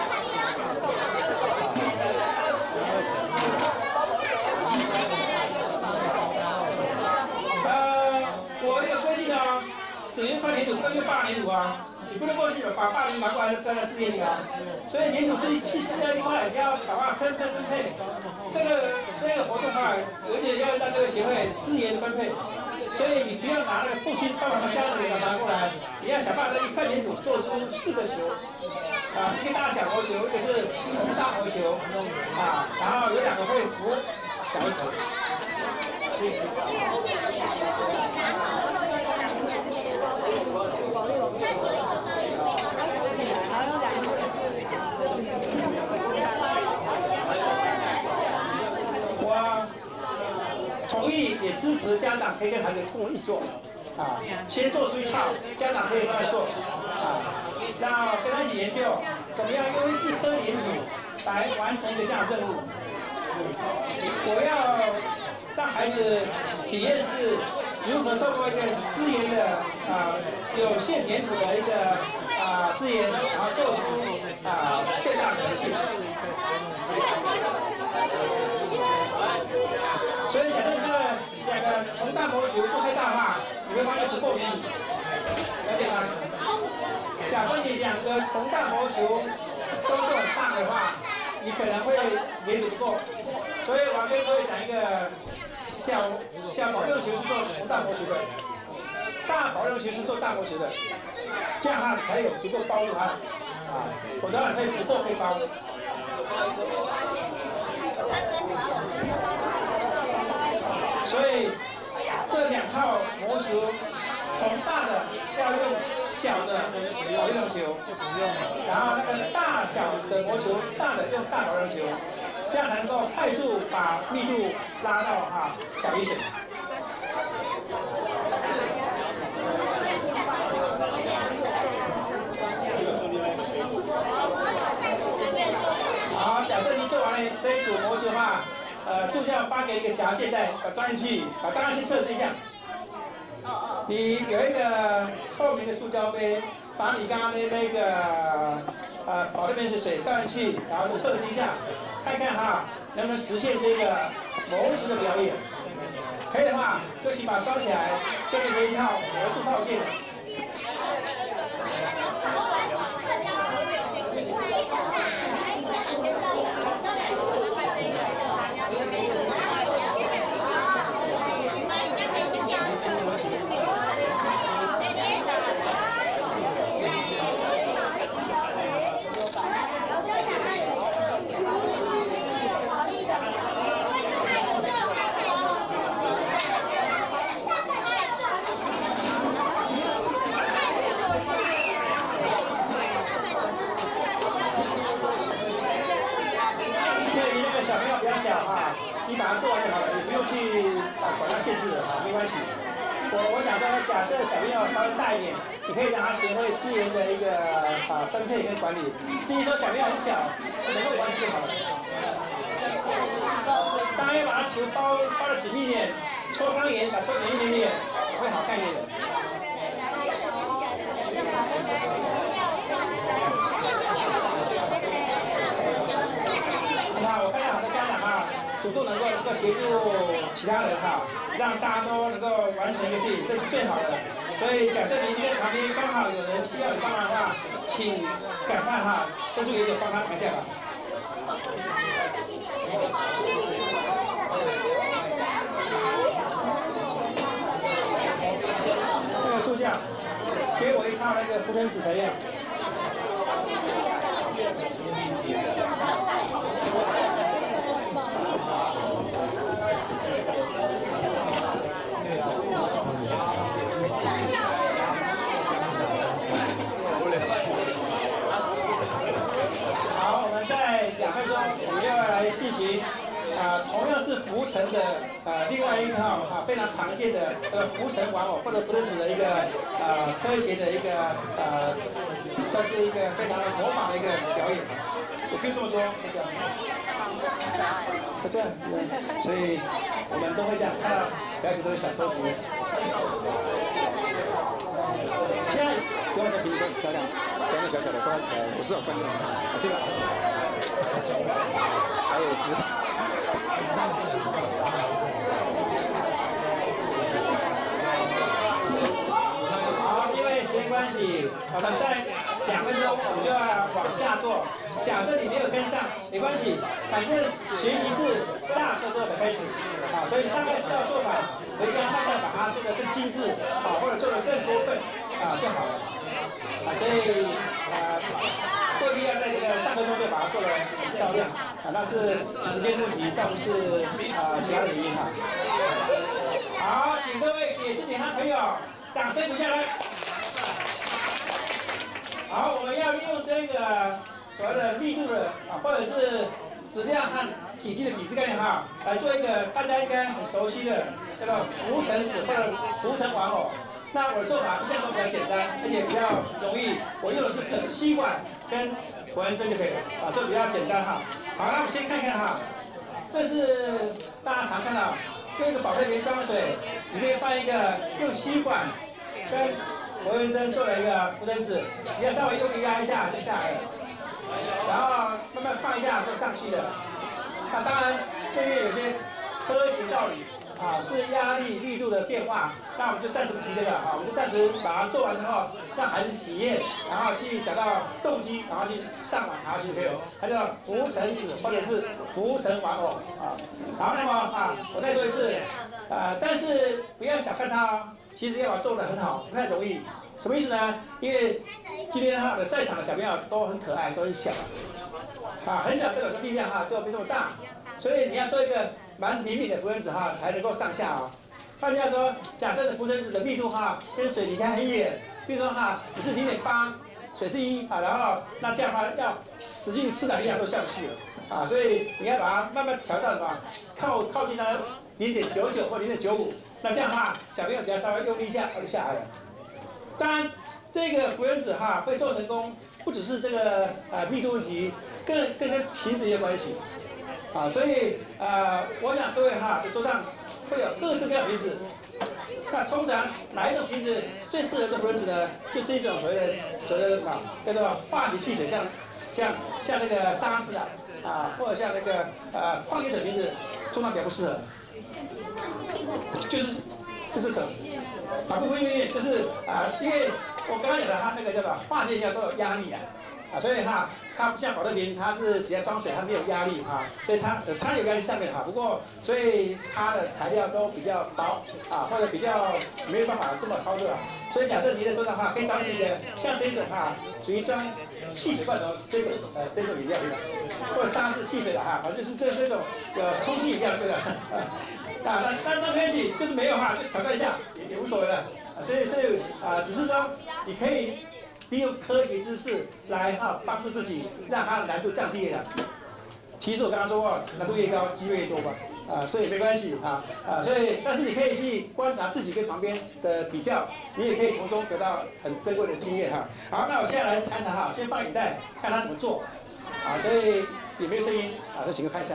我有规定啊，只能块黏土，不能用8黏土啊，你不能过去把8黏土拿过来跟它资源里啊。所以黏土是要另外，你要把它分配。这个活动啊，有点要让这个学会资源的分配。所以你不要拿那个父亲、爸爸和家人给它拿过来，你要想办法在1块黏土做出4个球，一个大小魔球，一个是红大魔球，然后有2个会浮小球。我同意也支持家长可以跟孩子共一做，先做出一套，家长可以帮他做，然后跟他一起研究怎么样用1颗黏土来完成一个这样的任务。我要让孩子体验是如何透过一个资源的有限黏土的一个资源，然后做出最大可能性。所以假设这2个同大魔球做太大化，你会发现不够黏土，了解吗？假设你2个同大魔球都做很大的话，你可能会黏土不够。所以我要跟各位讲一个小保龄球是做同大魔球的，大保龄球是做大魔球的，这样它才有足够包住它，否则可以不够可以包。所以这2套魔球同大的要用小的保龄球，然后那个大小的魔球，大的用大保龄球，这样才能够快速把密度拉到小于水。好，假设你做完了这一组魔球助教发给一个夹线带，装进去，当然先测试一下。你有一个透明的塑胶杯，把你刚刚的那个保特瓶水倒进去，然后就测试一下，看看能不能实现这个魔术的表演。可以的话，就请把它装起来，这边可以一套魔术套件。你把它做完就好了，你不用去管它限制了没关系。我讲说，假设小朋友稍微大一点，你可以让他学会资源的一个分配跟管理。至于说小朋友很小，能够玩就好了。当然要把它球包的紧密点，搓汤圆，把它搓圆一点点，会好看一点的。那我看到好多家长主动能够协助其他人让大家都能够完成一个事情，这是最好的。所以假设你在旁边刚好有人需要你帮忙的话，请赶快伸出援手帮他拿下吧。那个助教，给我一套那个浮尘纸材料。好，我们在2分钟，我们要来进行同样是浮尘的另外一套非常常见的浮尘玩偶或者浮尘纸的一个科学的一个算是一个非常模仿的一个表演。我就这么说，就这样，所以我们都会这样看到表演都会想收集。现在给我的比例都是漂亮，表演小小的都还可爱，我是有观念的。这个还有一只。好，因为时间关系，我们在2分钟我们就要往下做。假设你没有跟上，没关系，反正学习是下课之后才开始，所以你大概知道做法，回家慢慢把它做得更精致，或者做得更多份，就好了。所以未必要在这个3分钟就把它做得很漂亮，那是时间问题，倒不是其他的原因好，请各位给自己和朋友掌声鼓下来。好，我们要利用这个所谓的密度的或者是质量和体积的比值概念来做一个大家应该很熟悉的叫做浮尘纸或者浮尘玩偶。那我的做法一向都比较简单，而且比较容易。我用的是吸管跟火焰针就可以了所以比较简单好，那我们先看看这是大家常看到，用一个保特瓶装水，里面放一个用吸管跟火焰针做了一个浮尘纸，只要稍微用力压一下就下来了。然后慢慢放一下就上去了。那当然，这边有些科学道理是压力力度的变化。那我们就暂时不提这个我们就暂时把它做完之后，让孩子体验，然后去找到动机，然后去上网查就可以了。它叫浮尘纸或者是浮尘玩偶好，那么我再说一次，但是不要小看它其实要把它做得很好，不太容易。什么意思呢？因为今天在场的小朋友都很可爱，都很小很小都有个力量就没这么大，所以你要做一个蛮灵敏的浮尘纸才能够上下换句话说，假设的浮尘纸的密度跟水离开很远， 比如说哈，你是0.8，水是1啊，然后那这样的话要使劲施展力量都下不去了啊，所以你要把它慢慢调到什么，靠近它0.99或0.95，那这样的话小朋友只要稍微用力一下，它就下来了。当然，这个浮原子哈会做成功，不只是这个密度问题，更跟瓶子也有关系啊，所以我想各位哈，桌上会有各式各样的瓶子。那通常哪一种瓶子最适合做浮原子呢？就是一种所谓的叫做化学汽水，像那个沙士或者像那个矿泉水瓶子，通常比较不适合。就是什么？不分原因，就是因为我刚刚讲的，它那个叫做化学药都有压力所以它不像保特瓶，它是只要装水，它没有压力所以它有压力上面不过所以它的材料都比较薄或者比较没有办法这么操作所以假设你在桌上可以找几个像这种属于装汽水罐头这种饮料或者沙士汽水的反正就是这种充气饮料对的但是没关系，就是没有就挑战一下也无所谓了所以只是说你可以利用科学知识来帮助自己，让它的难度降低了。其实我刚刚说过，难度越高，机会越多吧，所以没关系所以但是你可以去观察自己跟旁边的比较，你也可以从中得到很珍贵的经验好，那我现在来谈谈先放影带，看他怎么做所以也没有声音就请各位看一下。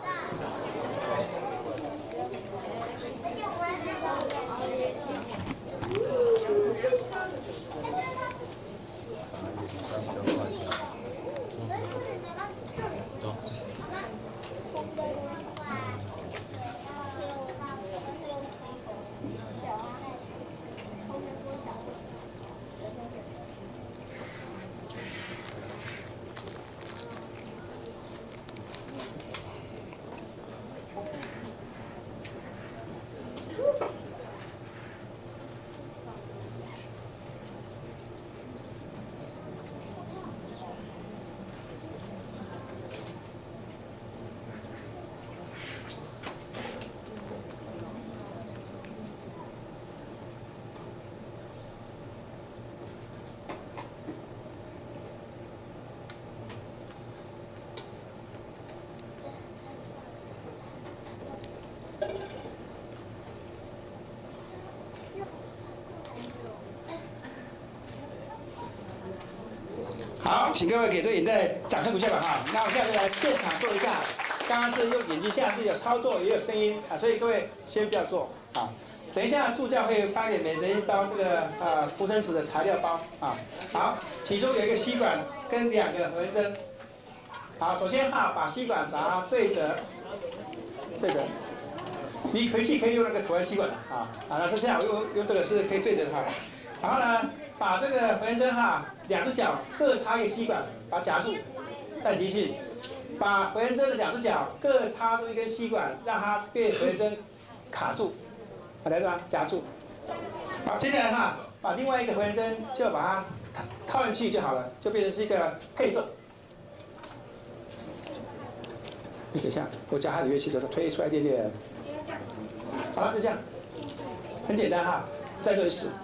好，请各位给这个影带掌声鼓励吧那我现在来现场做一下，刚刚是用眼睛下是有操作也有声音所以各位先不要做等一下助教会发给每人一包这个浮生纸的材料包好，其中有一个吸管跟2个合针。好，首先把吸管把它对折，你回去可以用那个椭圆吸管那这下我用这个是可以对折它。然后呢，把这个合圆针2只脚各插一个吸管，把它夹住，再提起，把合圆针的2只脚各插入一根吸管，让它被合圆针卡住，来吧，夹住。好，接下来把另外一个合圆针就把它套进去就好了，就变成是一个配重。等一下，我加它的乐器，就是推出来一点点。好了，就这样，很简单再做一次。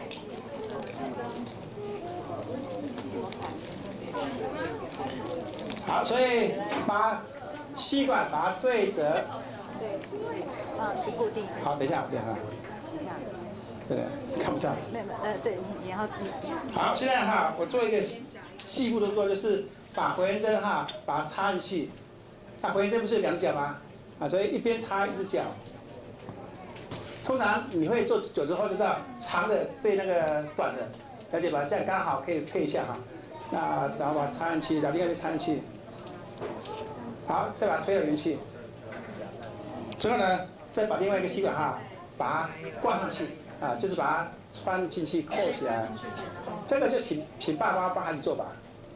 好，所以把吸管把它对折。 对，是固定。 好，等一下，对的，看不到。 没有，对，你要记。 好，现在我做一个细部动作，就是把回圆针把它插进去。那回圆针不是有2只脚吗？所以一边插1只脚。通常你会做久之后就知道，长的对那个短的，了解吧？这样刚好可以配一下那然后把它插进去，然后另外一边插进去。好，再把它推到圆去。之后呢，再把另外一个吸管把它挂上去就是把它穿进去扣起来。这个就请爸爸帮孩子做吧。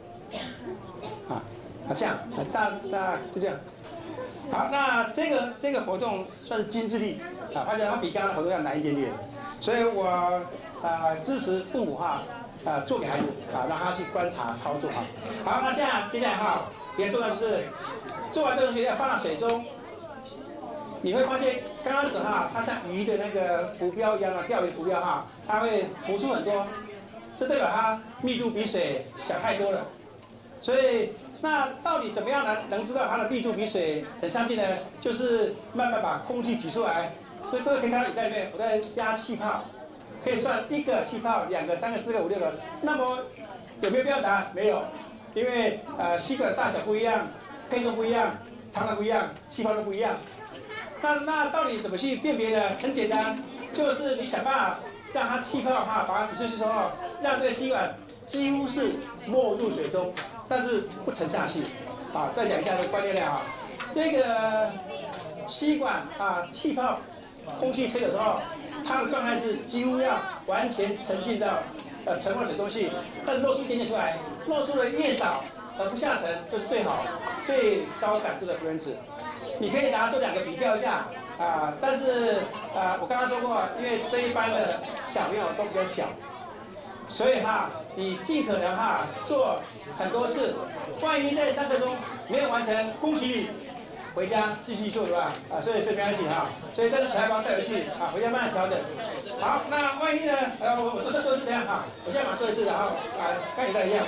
这样那就这样。好，那这个活动算是精致力发现它比刚刚的活动要难一点点，所以我支持父母做给孩子让他去观察操作好，那接下来比较重要就是做完这个东西要放到水中，你会发现刚开始它像鱼的那个浮标一样钓鱼浮标它会浮出很多这代表它密度比水小太多了。所以那到底怎么样能知道它的密度比水很相近呢？就是慢慢把空气挤出来。所以各位可以看到你在里面，我在压气泡，可以算1个气泡、2个、3个、4个、5、6个。那么有没有标准答案？没有，因为吸管大小不一样，配重不一样，长短不一样，气泡都不一样。那到底怎么去辨别呢？很简单，就是你想办法让它气泡把它挤出去之后，让这个吸管几乎是没入水中，但是不沉下去。再讲一下这个观念量这个吸管气泡空气吹的时候，它的状态是几乎要完全沉浸到沉没水中去，但漏出一点点出来，漏出的越少而不下沉就是最好、最高感知的浮原子。你可以拿这2个比较一下但是我刚刚说过，因为这一班的小朋友都比较小，所以你尽可能做很多次，万一在上课中没有完成，恭喜你回家继续做，对吧？所以没关系所以这是才包带回去回家慢慢调整。好，那万一呢？我做这次怎样我现在马上做一次，然后跟你再一样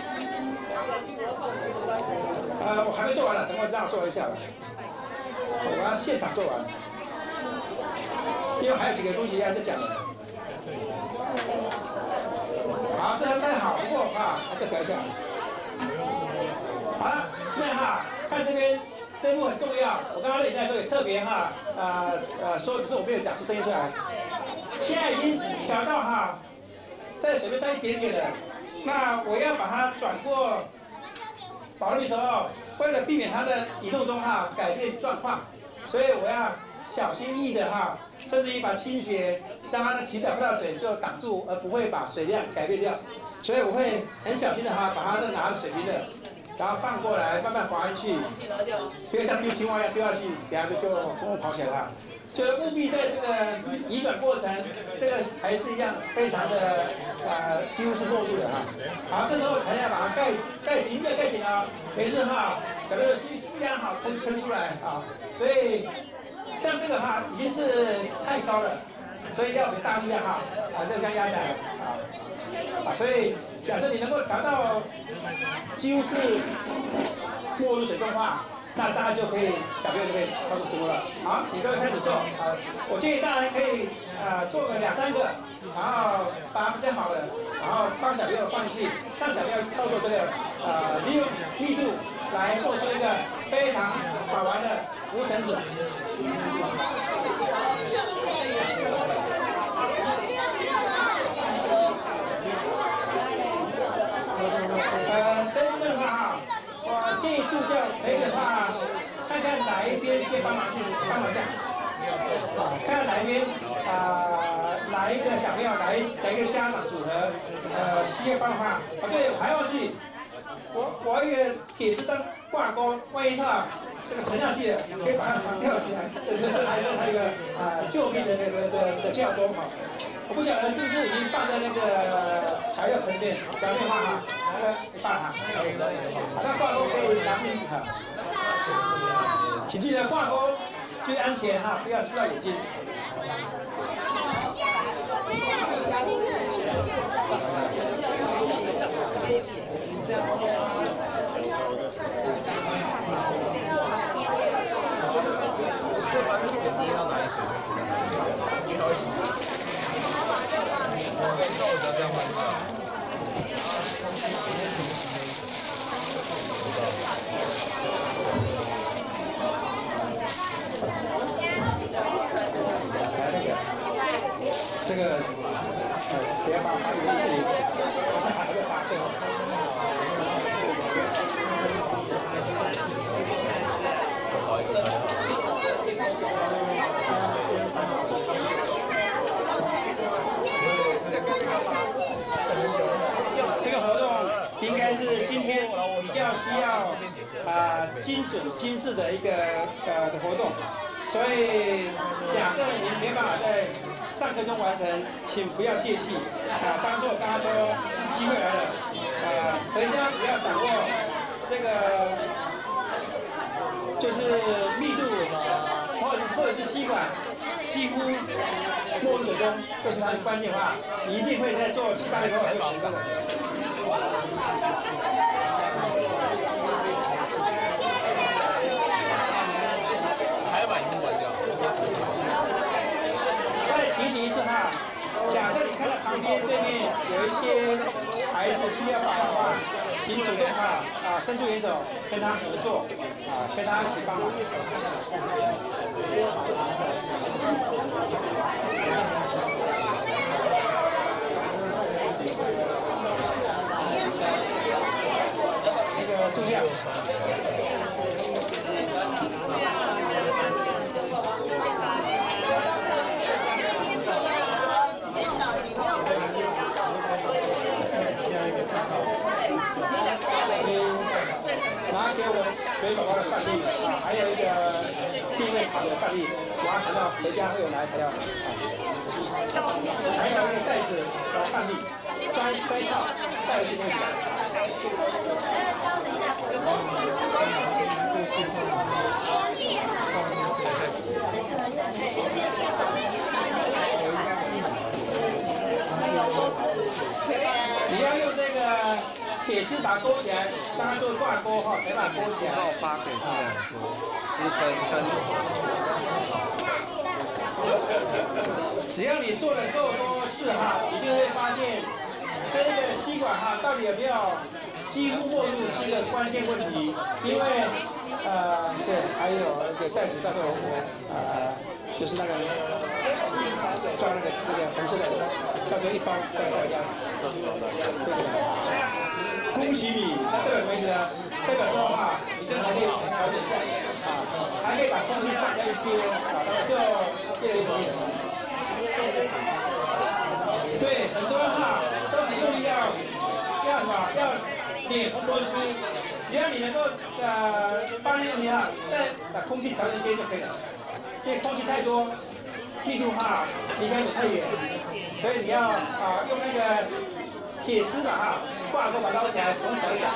我还没做完呢，等会让我做一下吧。我要现场做完，因为还有几个东西要再讲的。好，这还不太好，不过再调一下。好了，现在看这边这一步很重要。我刚刚在这里特别说，只是我没有讲出声音出来。现在已经调到在水面上一点点了。那我要把它转过保乐瓶的时候，为了避免它的移动中改变状况，所以我要小心翼翼的甚至于把倾斜，让它的几脚碰到水就挡住，而不会把水量改变掉。所以我会很小心的把它拿水平的，然后放过来，慢慢滑下去，不要像丢青蛙一样丢下去，等下就通通跑起来了。就是务必在这个移转过程，这个还是一样非常的几乎是落入的好，这时候还要把它盖紧的，盖紧没事小朋友一样喷出来所以像这个已经是太高了，所以要有大力量把这个这样压下来所以假设你能够调到几乎是没入水中那大家就可以，小朋友就可以操作多了。好，请各位开始做我建议大人可以做个2、3个，然后把比较好的，然后帮小朋友放进去，让小朋友操作这个利用密度来做出一个非常好玩的无绳子。这部分我建议助教可以看看哪一边先帮忙一下，看看哪一边哪一个小朋友哪一个家长组合需要帮忙对，我还忘记，我一个铁丝灯挂钩，万一这个沉下去了，可以把它吊起来，这是还有一个救命的的吊钩我不晓得是不是已经放在那个材料盆里面，讲电话你放那挂钩可以拿进去请记得挂钩最安全不要刺到眼睛。这个不要把它留在这里，好像还要把这个。这个活动应该是今天比较需要精准精致的一个的活动，所以假设您没办法在上课中完成，请不要泄气当作我刚刚说是机会来了回家只要掌握这个就是密度或者是吸管几乎没入水中，这是它的关键话，你一定会在做7、8年后会成功的。 还要把荧幕关掉。 再提醒一次哈，假设你看到旁边对面有一些孩子需要帮忙的话，请主动伸出援手，跟他合作跟他一起帮忙。那个助教。拿给我水宝宝的范例还有一个定位卡的范例，我要谈到回家会有哪材料还有一个袋子的范例，摔套带回去东西。你要用这个铁丝把它勾起来，让它做挂钩哈，才把它勾起来。 我发给他们说， 只要你做的够多次哈，一定会发现这个吸管哈到底有没有几乎没入是一个关键问题，因为对，还有一个袋子，到时候就是那个抓那个红色的，到时候一包再大家。恭喜你，那代表什么意思呢？代表说你这个还可以调整一下还可以把空气放掉一些然后就越来越容易了。对，很多人都很用力要什么？要脸红多出，只要你能够发现问题再把空气调整一些就可以了。因为空气太多，力度离开手太远，所以你要用那个铁丝挂钩把它捞起来，重调一下。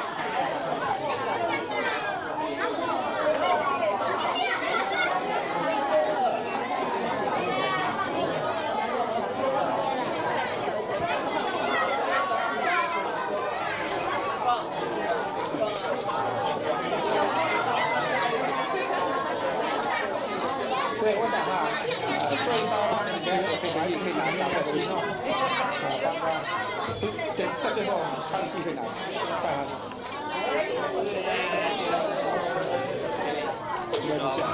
对，我想做一包可以拿到回去对，到最后他们自己会拿带上去。应该是这样。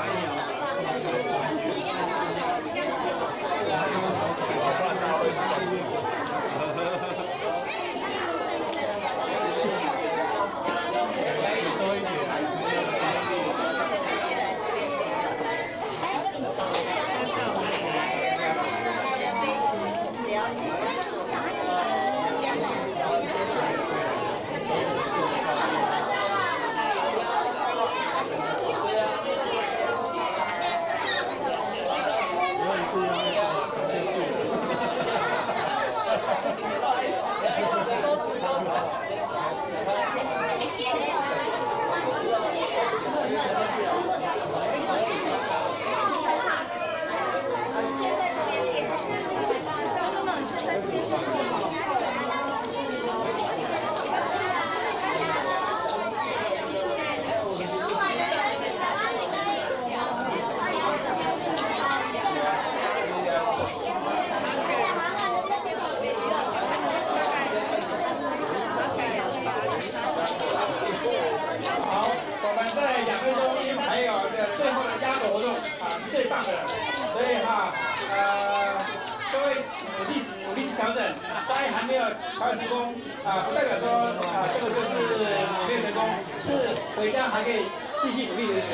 调整成功不代表说这个就是没有成功，是回家还可以继续努力的意思。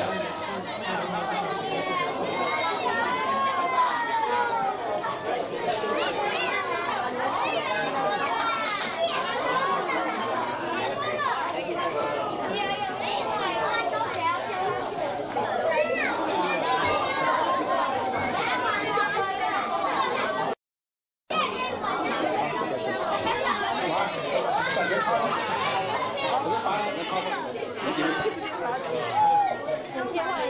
3000万。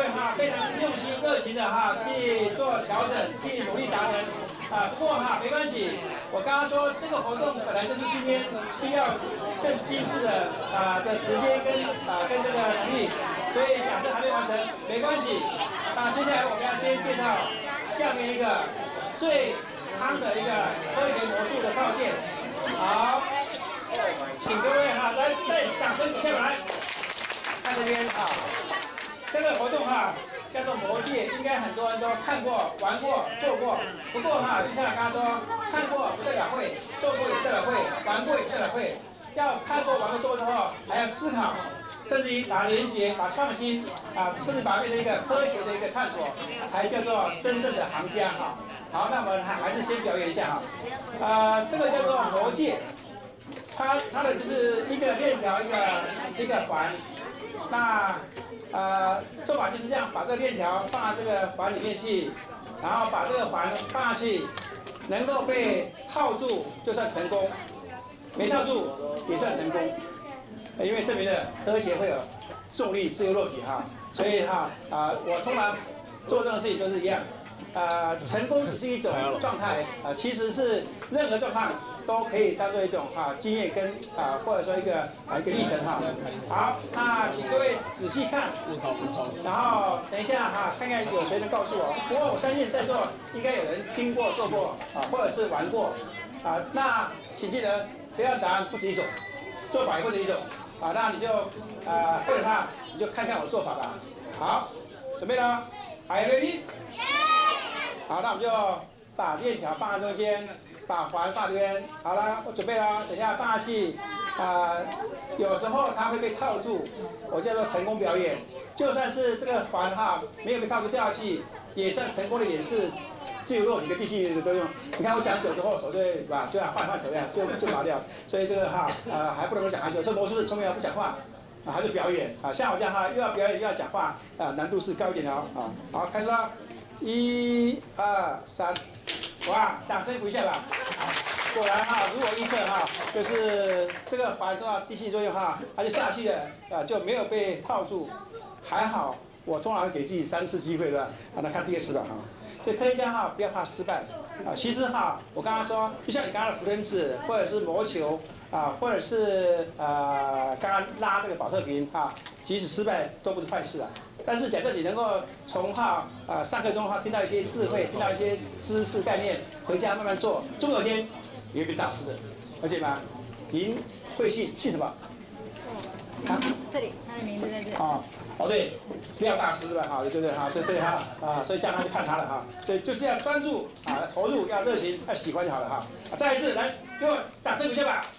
哈非常用心热情的哈去做调整，去努力达成啊。不过哈没关系，我刚刚说这个活动本来就是今天需要更精致的时间跟这个能力，所以假设还没完成没关系。那接下来我们要先介绍下面一个最夯的一个科学魔术的套件。好，请各位哈来再掌声鼓下来。看这边啊，这个活动哈叫做魔戒，应该很多人都看过、玩过、做过。不过哈，就像我刚刚说，看过不代表会，做过也不代表会，玩过也不代表会。要看过、玩过、做过之后，还要思考，甚至于把连结、把创新甚至把它变成一个科学的一个探索，才叫做真正的行家哈。好，那我们还是先表演一下哈。这个叫做魔戒，它的就是一个链条，一个环。那做法就是这样，把这个链条放到这个环里面去，然后把这个环放下去，能够被套住就算成功，没套住也算成功，因为证明了科学会有重力自由落体哈，所以哈我通常做这种事情都是一样，成功只是一种状态其实是任何状况都可以当做一种经验跟或者说一个历程哈。好，那请各位仔细看，然后等一下看看有谁能告诉我。不过我相信在座应该有人听过、做过或者是玩过那请记得不要答案不止一种，做法也不止一种那你就或者你就看看我做法吧。好，准备了，Are you ready？好，那我们就把链条放在中间，把环放这边。好了，我准备了，等一下放下去。有时候它会被套住，我叫做成功表演。就算是这个环没有被套住掉下去，也算成功的演示自由落体跟地心引力的作用。你看我讲久之后，手就会就要换手样，就拔掉。所以这个还不能够讲很久。所以魔术师聪明人不讲话还是表演像我这样又要表演又要讲话难度是高一点的好，开始了。1、2、3，哇！掌声鼓一下吧。果然如我预测就是这个环受到地心作用它就下去了就没有被套住，还好。我通常给自己3次机会的，那看第2次吧所以科学家不要怕失败其实我刚刚说，就像你刚刚的浮轮子，或者是魔球或者是刚刚拉这个保特瓶即使失败都不是坏事但是假设你能够从上课中听到一些智慧，听到一些知识概念，回家慢慢做，终有一天你会变大师的，了解吗？您会姓什么？ 这里，他的名字在这里。 对，不要大师了对不对所以这样就看他了所以就是要专注投入，要热情，要喜欢就好了再一次来，给我掌声鼓励吧。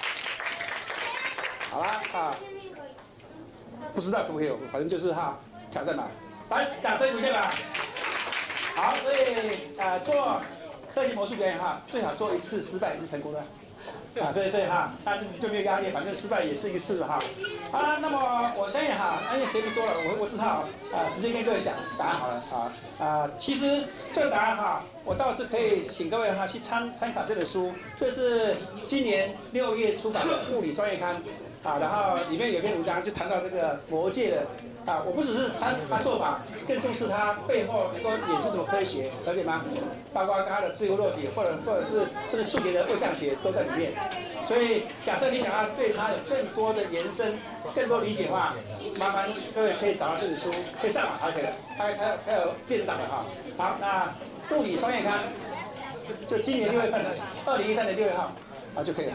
好了不知道可不可以，反正就是挑战吧。来，掌声鼓励吧。好，所以做科学魔术表演最好做1次失败是成功的。所以那就没有压力，反正失败也是一个事那么我相信因为时间多了，我只好直接跟各位讲答案好了其实这个答案我倒是可以请各位去参考这本书，这是今年6月出版的《物理双月刊》然后里面有篇文章就谈到这个魔戒的我不只是谈他做法，更重视他背后能够演示什么科学，了解吗？包括他的自由落体，或者是甚至数学的二象学都在里面。所以假设你想要对他有更多的延伸、更多理解的话，麻烦各位可以找到这本书，可以上网就可以了。它有电子档的好，那物理双月刊就今年6月份，2013年6月号就可以了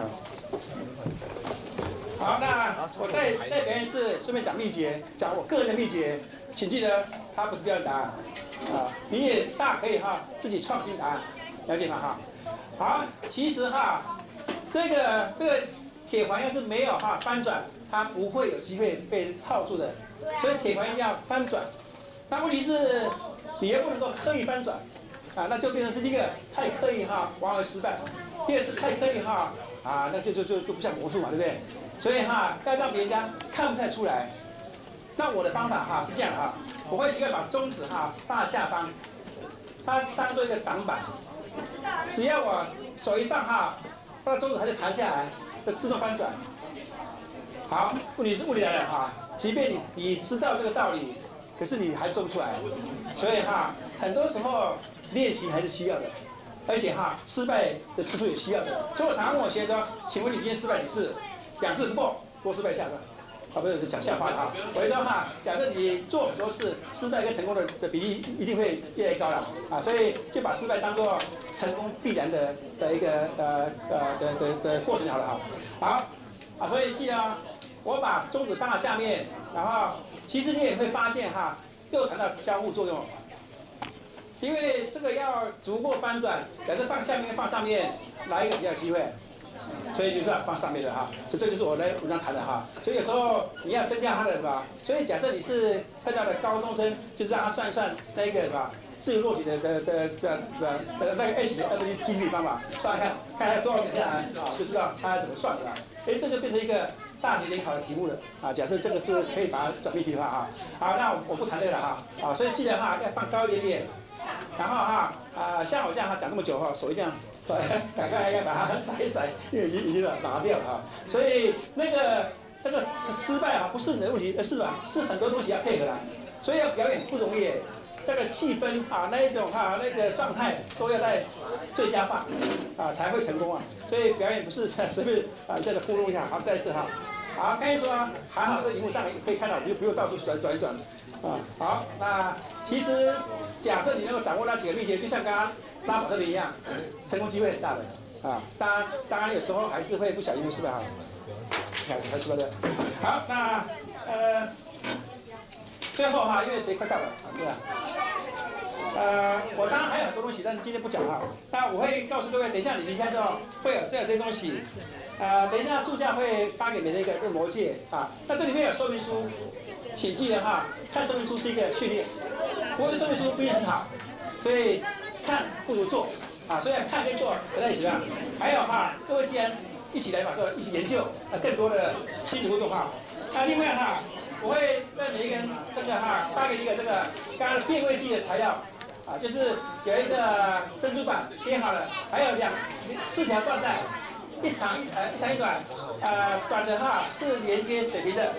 好，那我在表演室顺便讲秘诀，讲我个人的秘诀，请记得它不是标准答案你也大可以自己创新答案，了解吗好，其实这个铁环要是没有翻转，它不会有机会被套住的，所以铁环一定要翻转。但问题是你又不能够刻意翻转那就变成是第一个太刻意往往失败，第二是太刻意那就不像魔术嘛，对不对？所以要让别人家看不太出来。那我的方法是这样我会习惯把中指放在下方，它当做一个挡板。只要我手一放到中指它就弹下来，就自动翻转。好，问题来了即便你知道这个道理， 可是你还做不出来，所以哈，很多时候练习还是需要的，而且哈，失败的次数也需要的。所以我常常问我学生说，请问你今天失败几次？2次不够，多失败下次。啊，不是讲笑话哈。我说哈，假设你做很多事，失败跟成功的比例一定会越来越高了啊，所以就把失败当做成功必然的一个的过程好了哈。好啊，所以记得我把中指放到下面，然后其实你也会发现哈，又谈到交互作用，因为这个要逐步翻转，假设放下面跟放上面，哪一个比较有机会？所以就是要放上面的哈，所以这就是我在文章谈的哈。所以有时候你要增加它的什么？所以假设你是特教的高中生，就是让他算一算那个什么自由落体的那个 H 的几率方法，算看看他多少点下来啊，就知道他怎么算的啦。哎，这就变成一个大学联考的题目了啊。假设这个是可以把它转命题的话哈，好，那我不谈这个了哈啊，所以记得哈要放高一点点，然后哈像我这样哈讲这么久哈，手一这样。赶快要把它甩一甩，因为已经拿掉了哈。所以那个失败啊，不是你的问题，是吧？是很多东西要配合的，所以要表演不容易。这个气氛啊，那一种哈那个状态都要在最佳化啊，才会成功啊。所以表演不是随便啊，这个糊弄一下。好，再一次哈。好，刚才说还好，这荧幕上可以看到，你就不用到处转一转啊。好，那其实假设你能够掌握那几个秘诀，就像刚刚拉保特瓶一样，成功机会很大的啊。当然有时候还是会不小心失败哈。还是不是？好，那最后哈，因为时间快到了，对吧？我当然还有很多东西，但是今天不讲哈。那我会告诉各位，等一下你离开之后会有这些东西。等一下助教会发给你的一个魔戒啊。那这里面有说明书，请记得哈，看说明书是一个训练。不过这说明书不一定很好，所以看不如做啊。虽然看跟做不太一起啊。还有哈，各位既然一起来嘛，一起研究更多的亲子互动哈。那另外哈，我会在每一个人这个哈发给你一个这个刚刚变味剂的材料啊，就是有一个珍珠板切好了，还有4条缎带，一长一短，短的哈是连接水平的，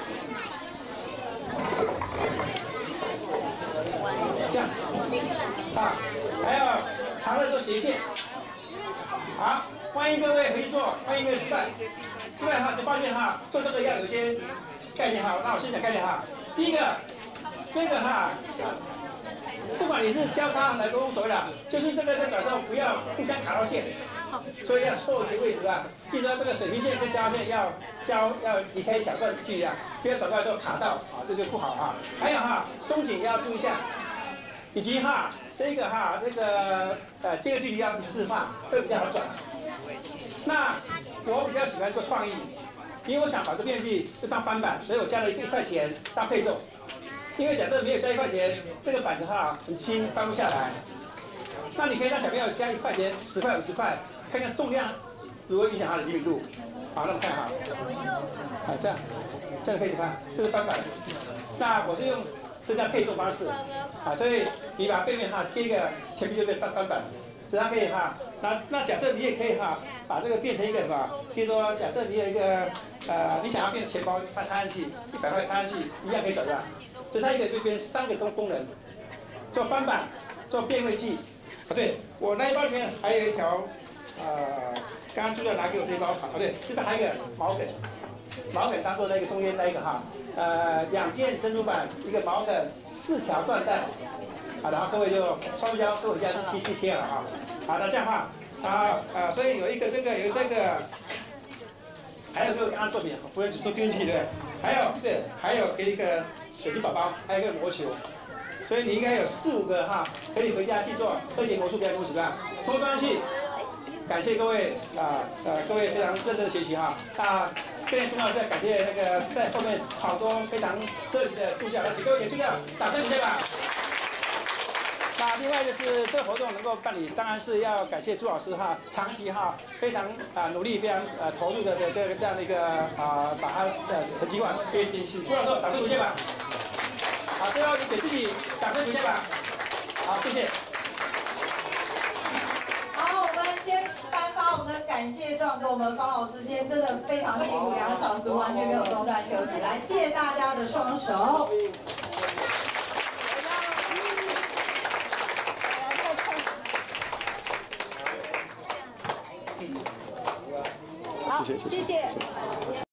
这样啊，还有长的做斜线，好。欢迎各位回去做，欢迎各位失败。失败的话，就发现哈，做这个要有些概念哈。那我先讲概念哈。第一个，这个哈，不管你是交叉来都无所谓的，就是这个在转之后不要互相卡到线，所以要错一个位置啊。第三，这个水平线跟交叉线要离开小段距离啊，不要转过来之后卡到啊，这就不好哈。还有哈，松紧要注意一下，以及哈这个哈这个距离要一致化，会比较好转。那我比较喜欢做创意，因为我想把这面积就当翻板，所以我加了1块钱当配重。因为假设没有加1块钱，这个板子哈很轻，翻不下来。那你可以让小朋友加1块钱、10块、50块，看看重量如何影响它的灵敏度。好，那我们看哈，好这样可以翻，这是翻板。那我是用这样配重方式，啊，所以你把背面哈贴一个，前面就变翻板。这样可以哈，那假设你也可以哈，把这个变成一个什么？比如说，假设你有一个你想要变成钱包，它插进去100块插进去，一样可以转的。所以它一个就变3个功能，做翻板，做变位器。对，我那一包里面还有一条刚刚助教拿给我这一包，对，这边还有一个毛梗当做那个中间那一个哈，2片珍珠板，一个毛梗，4条缎带。好，然后各位就双胶都回家去贴了哈。好，那这样的话，所以有这个，还有这个刚刚作品，不用都丢进去对不对？还有给一个水晶宝宝，还有一个魔球，所以你应该有4、5个哈，可以回家去做科学魔术表演东西吧，通通去。感谢各位各位非常认真的学习哈。那更重要的是感谢那个在后面好多非常热情的助教，请各位给助教掌声鼓励吧。那另外就是这个活动能够办理，当然是要感谢朱老师哈，长期哈非常努力、非常投入的这样的一个把它成绩化给请朱老师掌声鼓励吧。好，最后你给自己掌声鼓励吧。好，谢谢。 好，我们先颁发我们的感谢状给我们方老师，今天真的非常辛苦，2小时完全没有中断休息，来借大家的双手。 谢谢。 谢谢。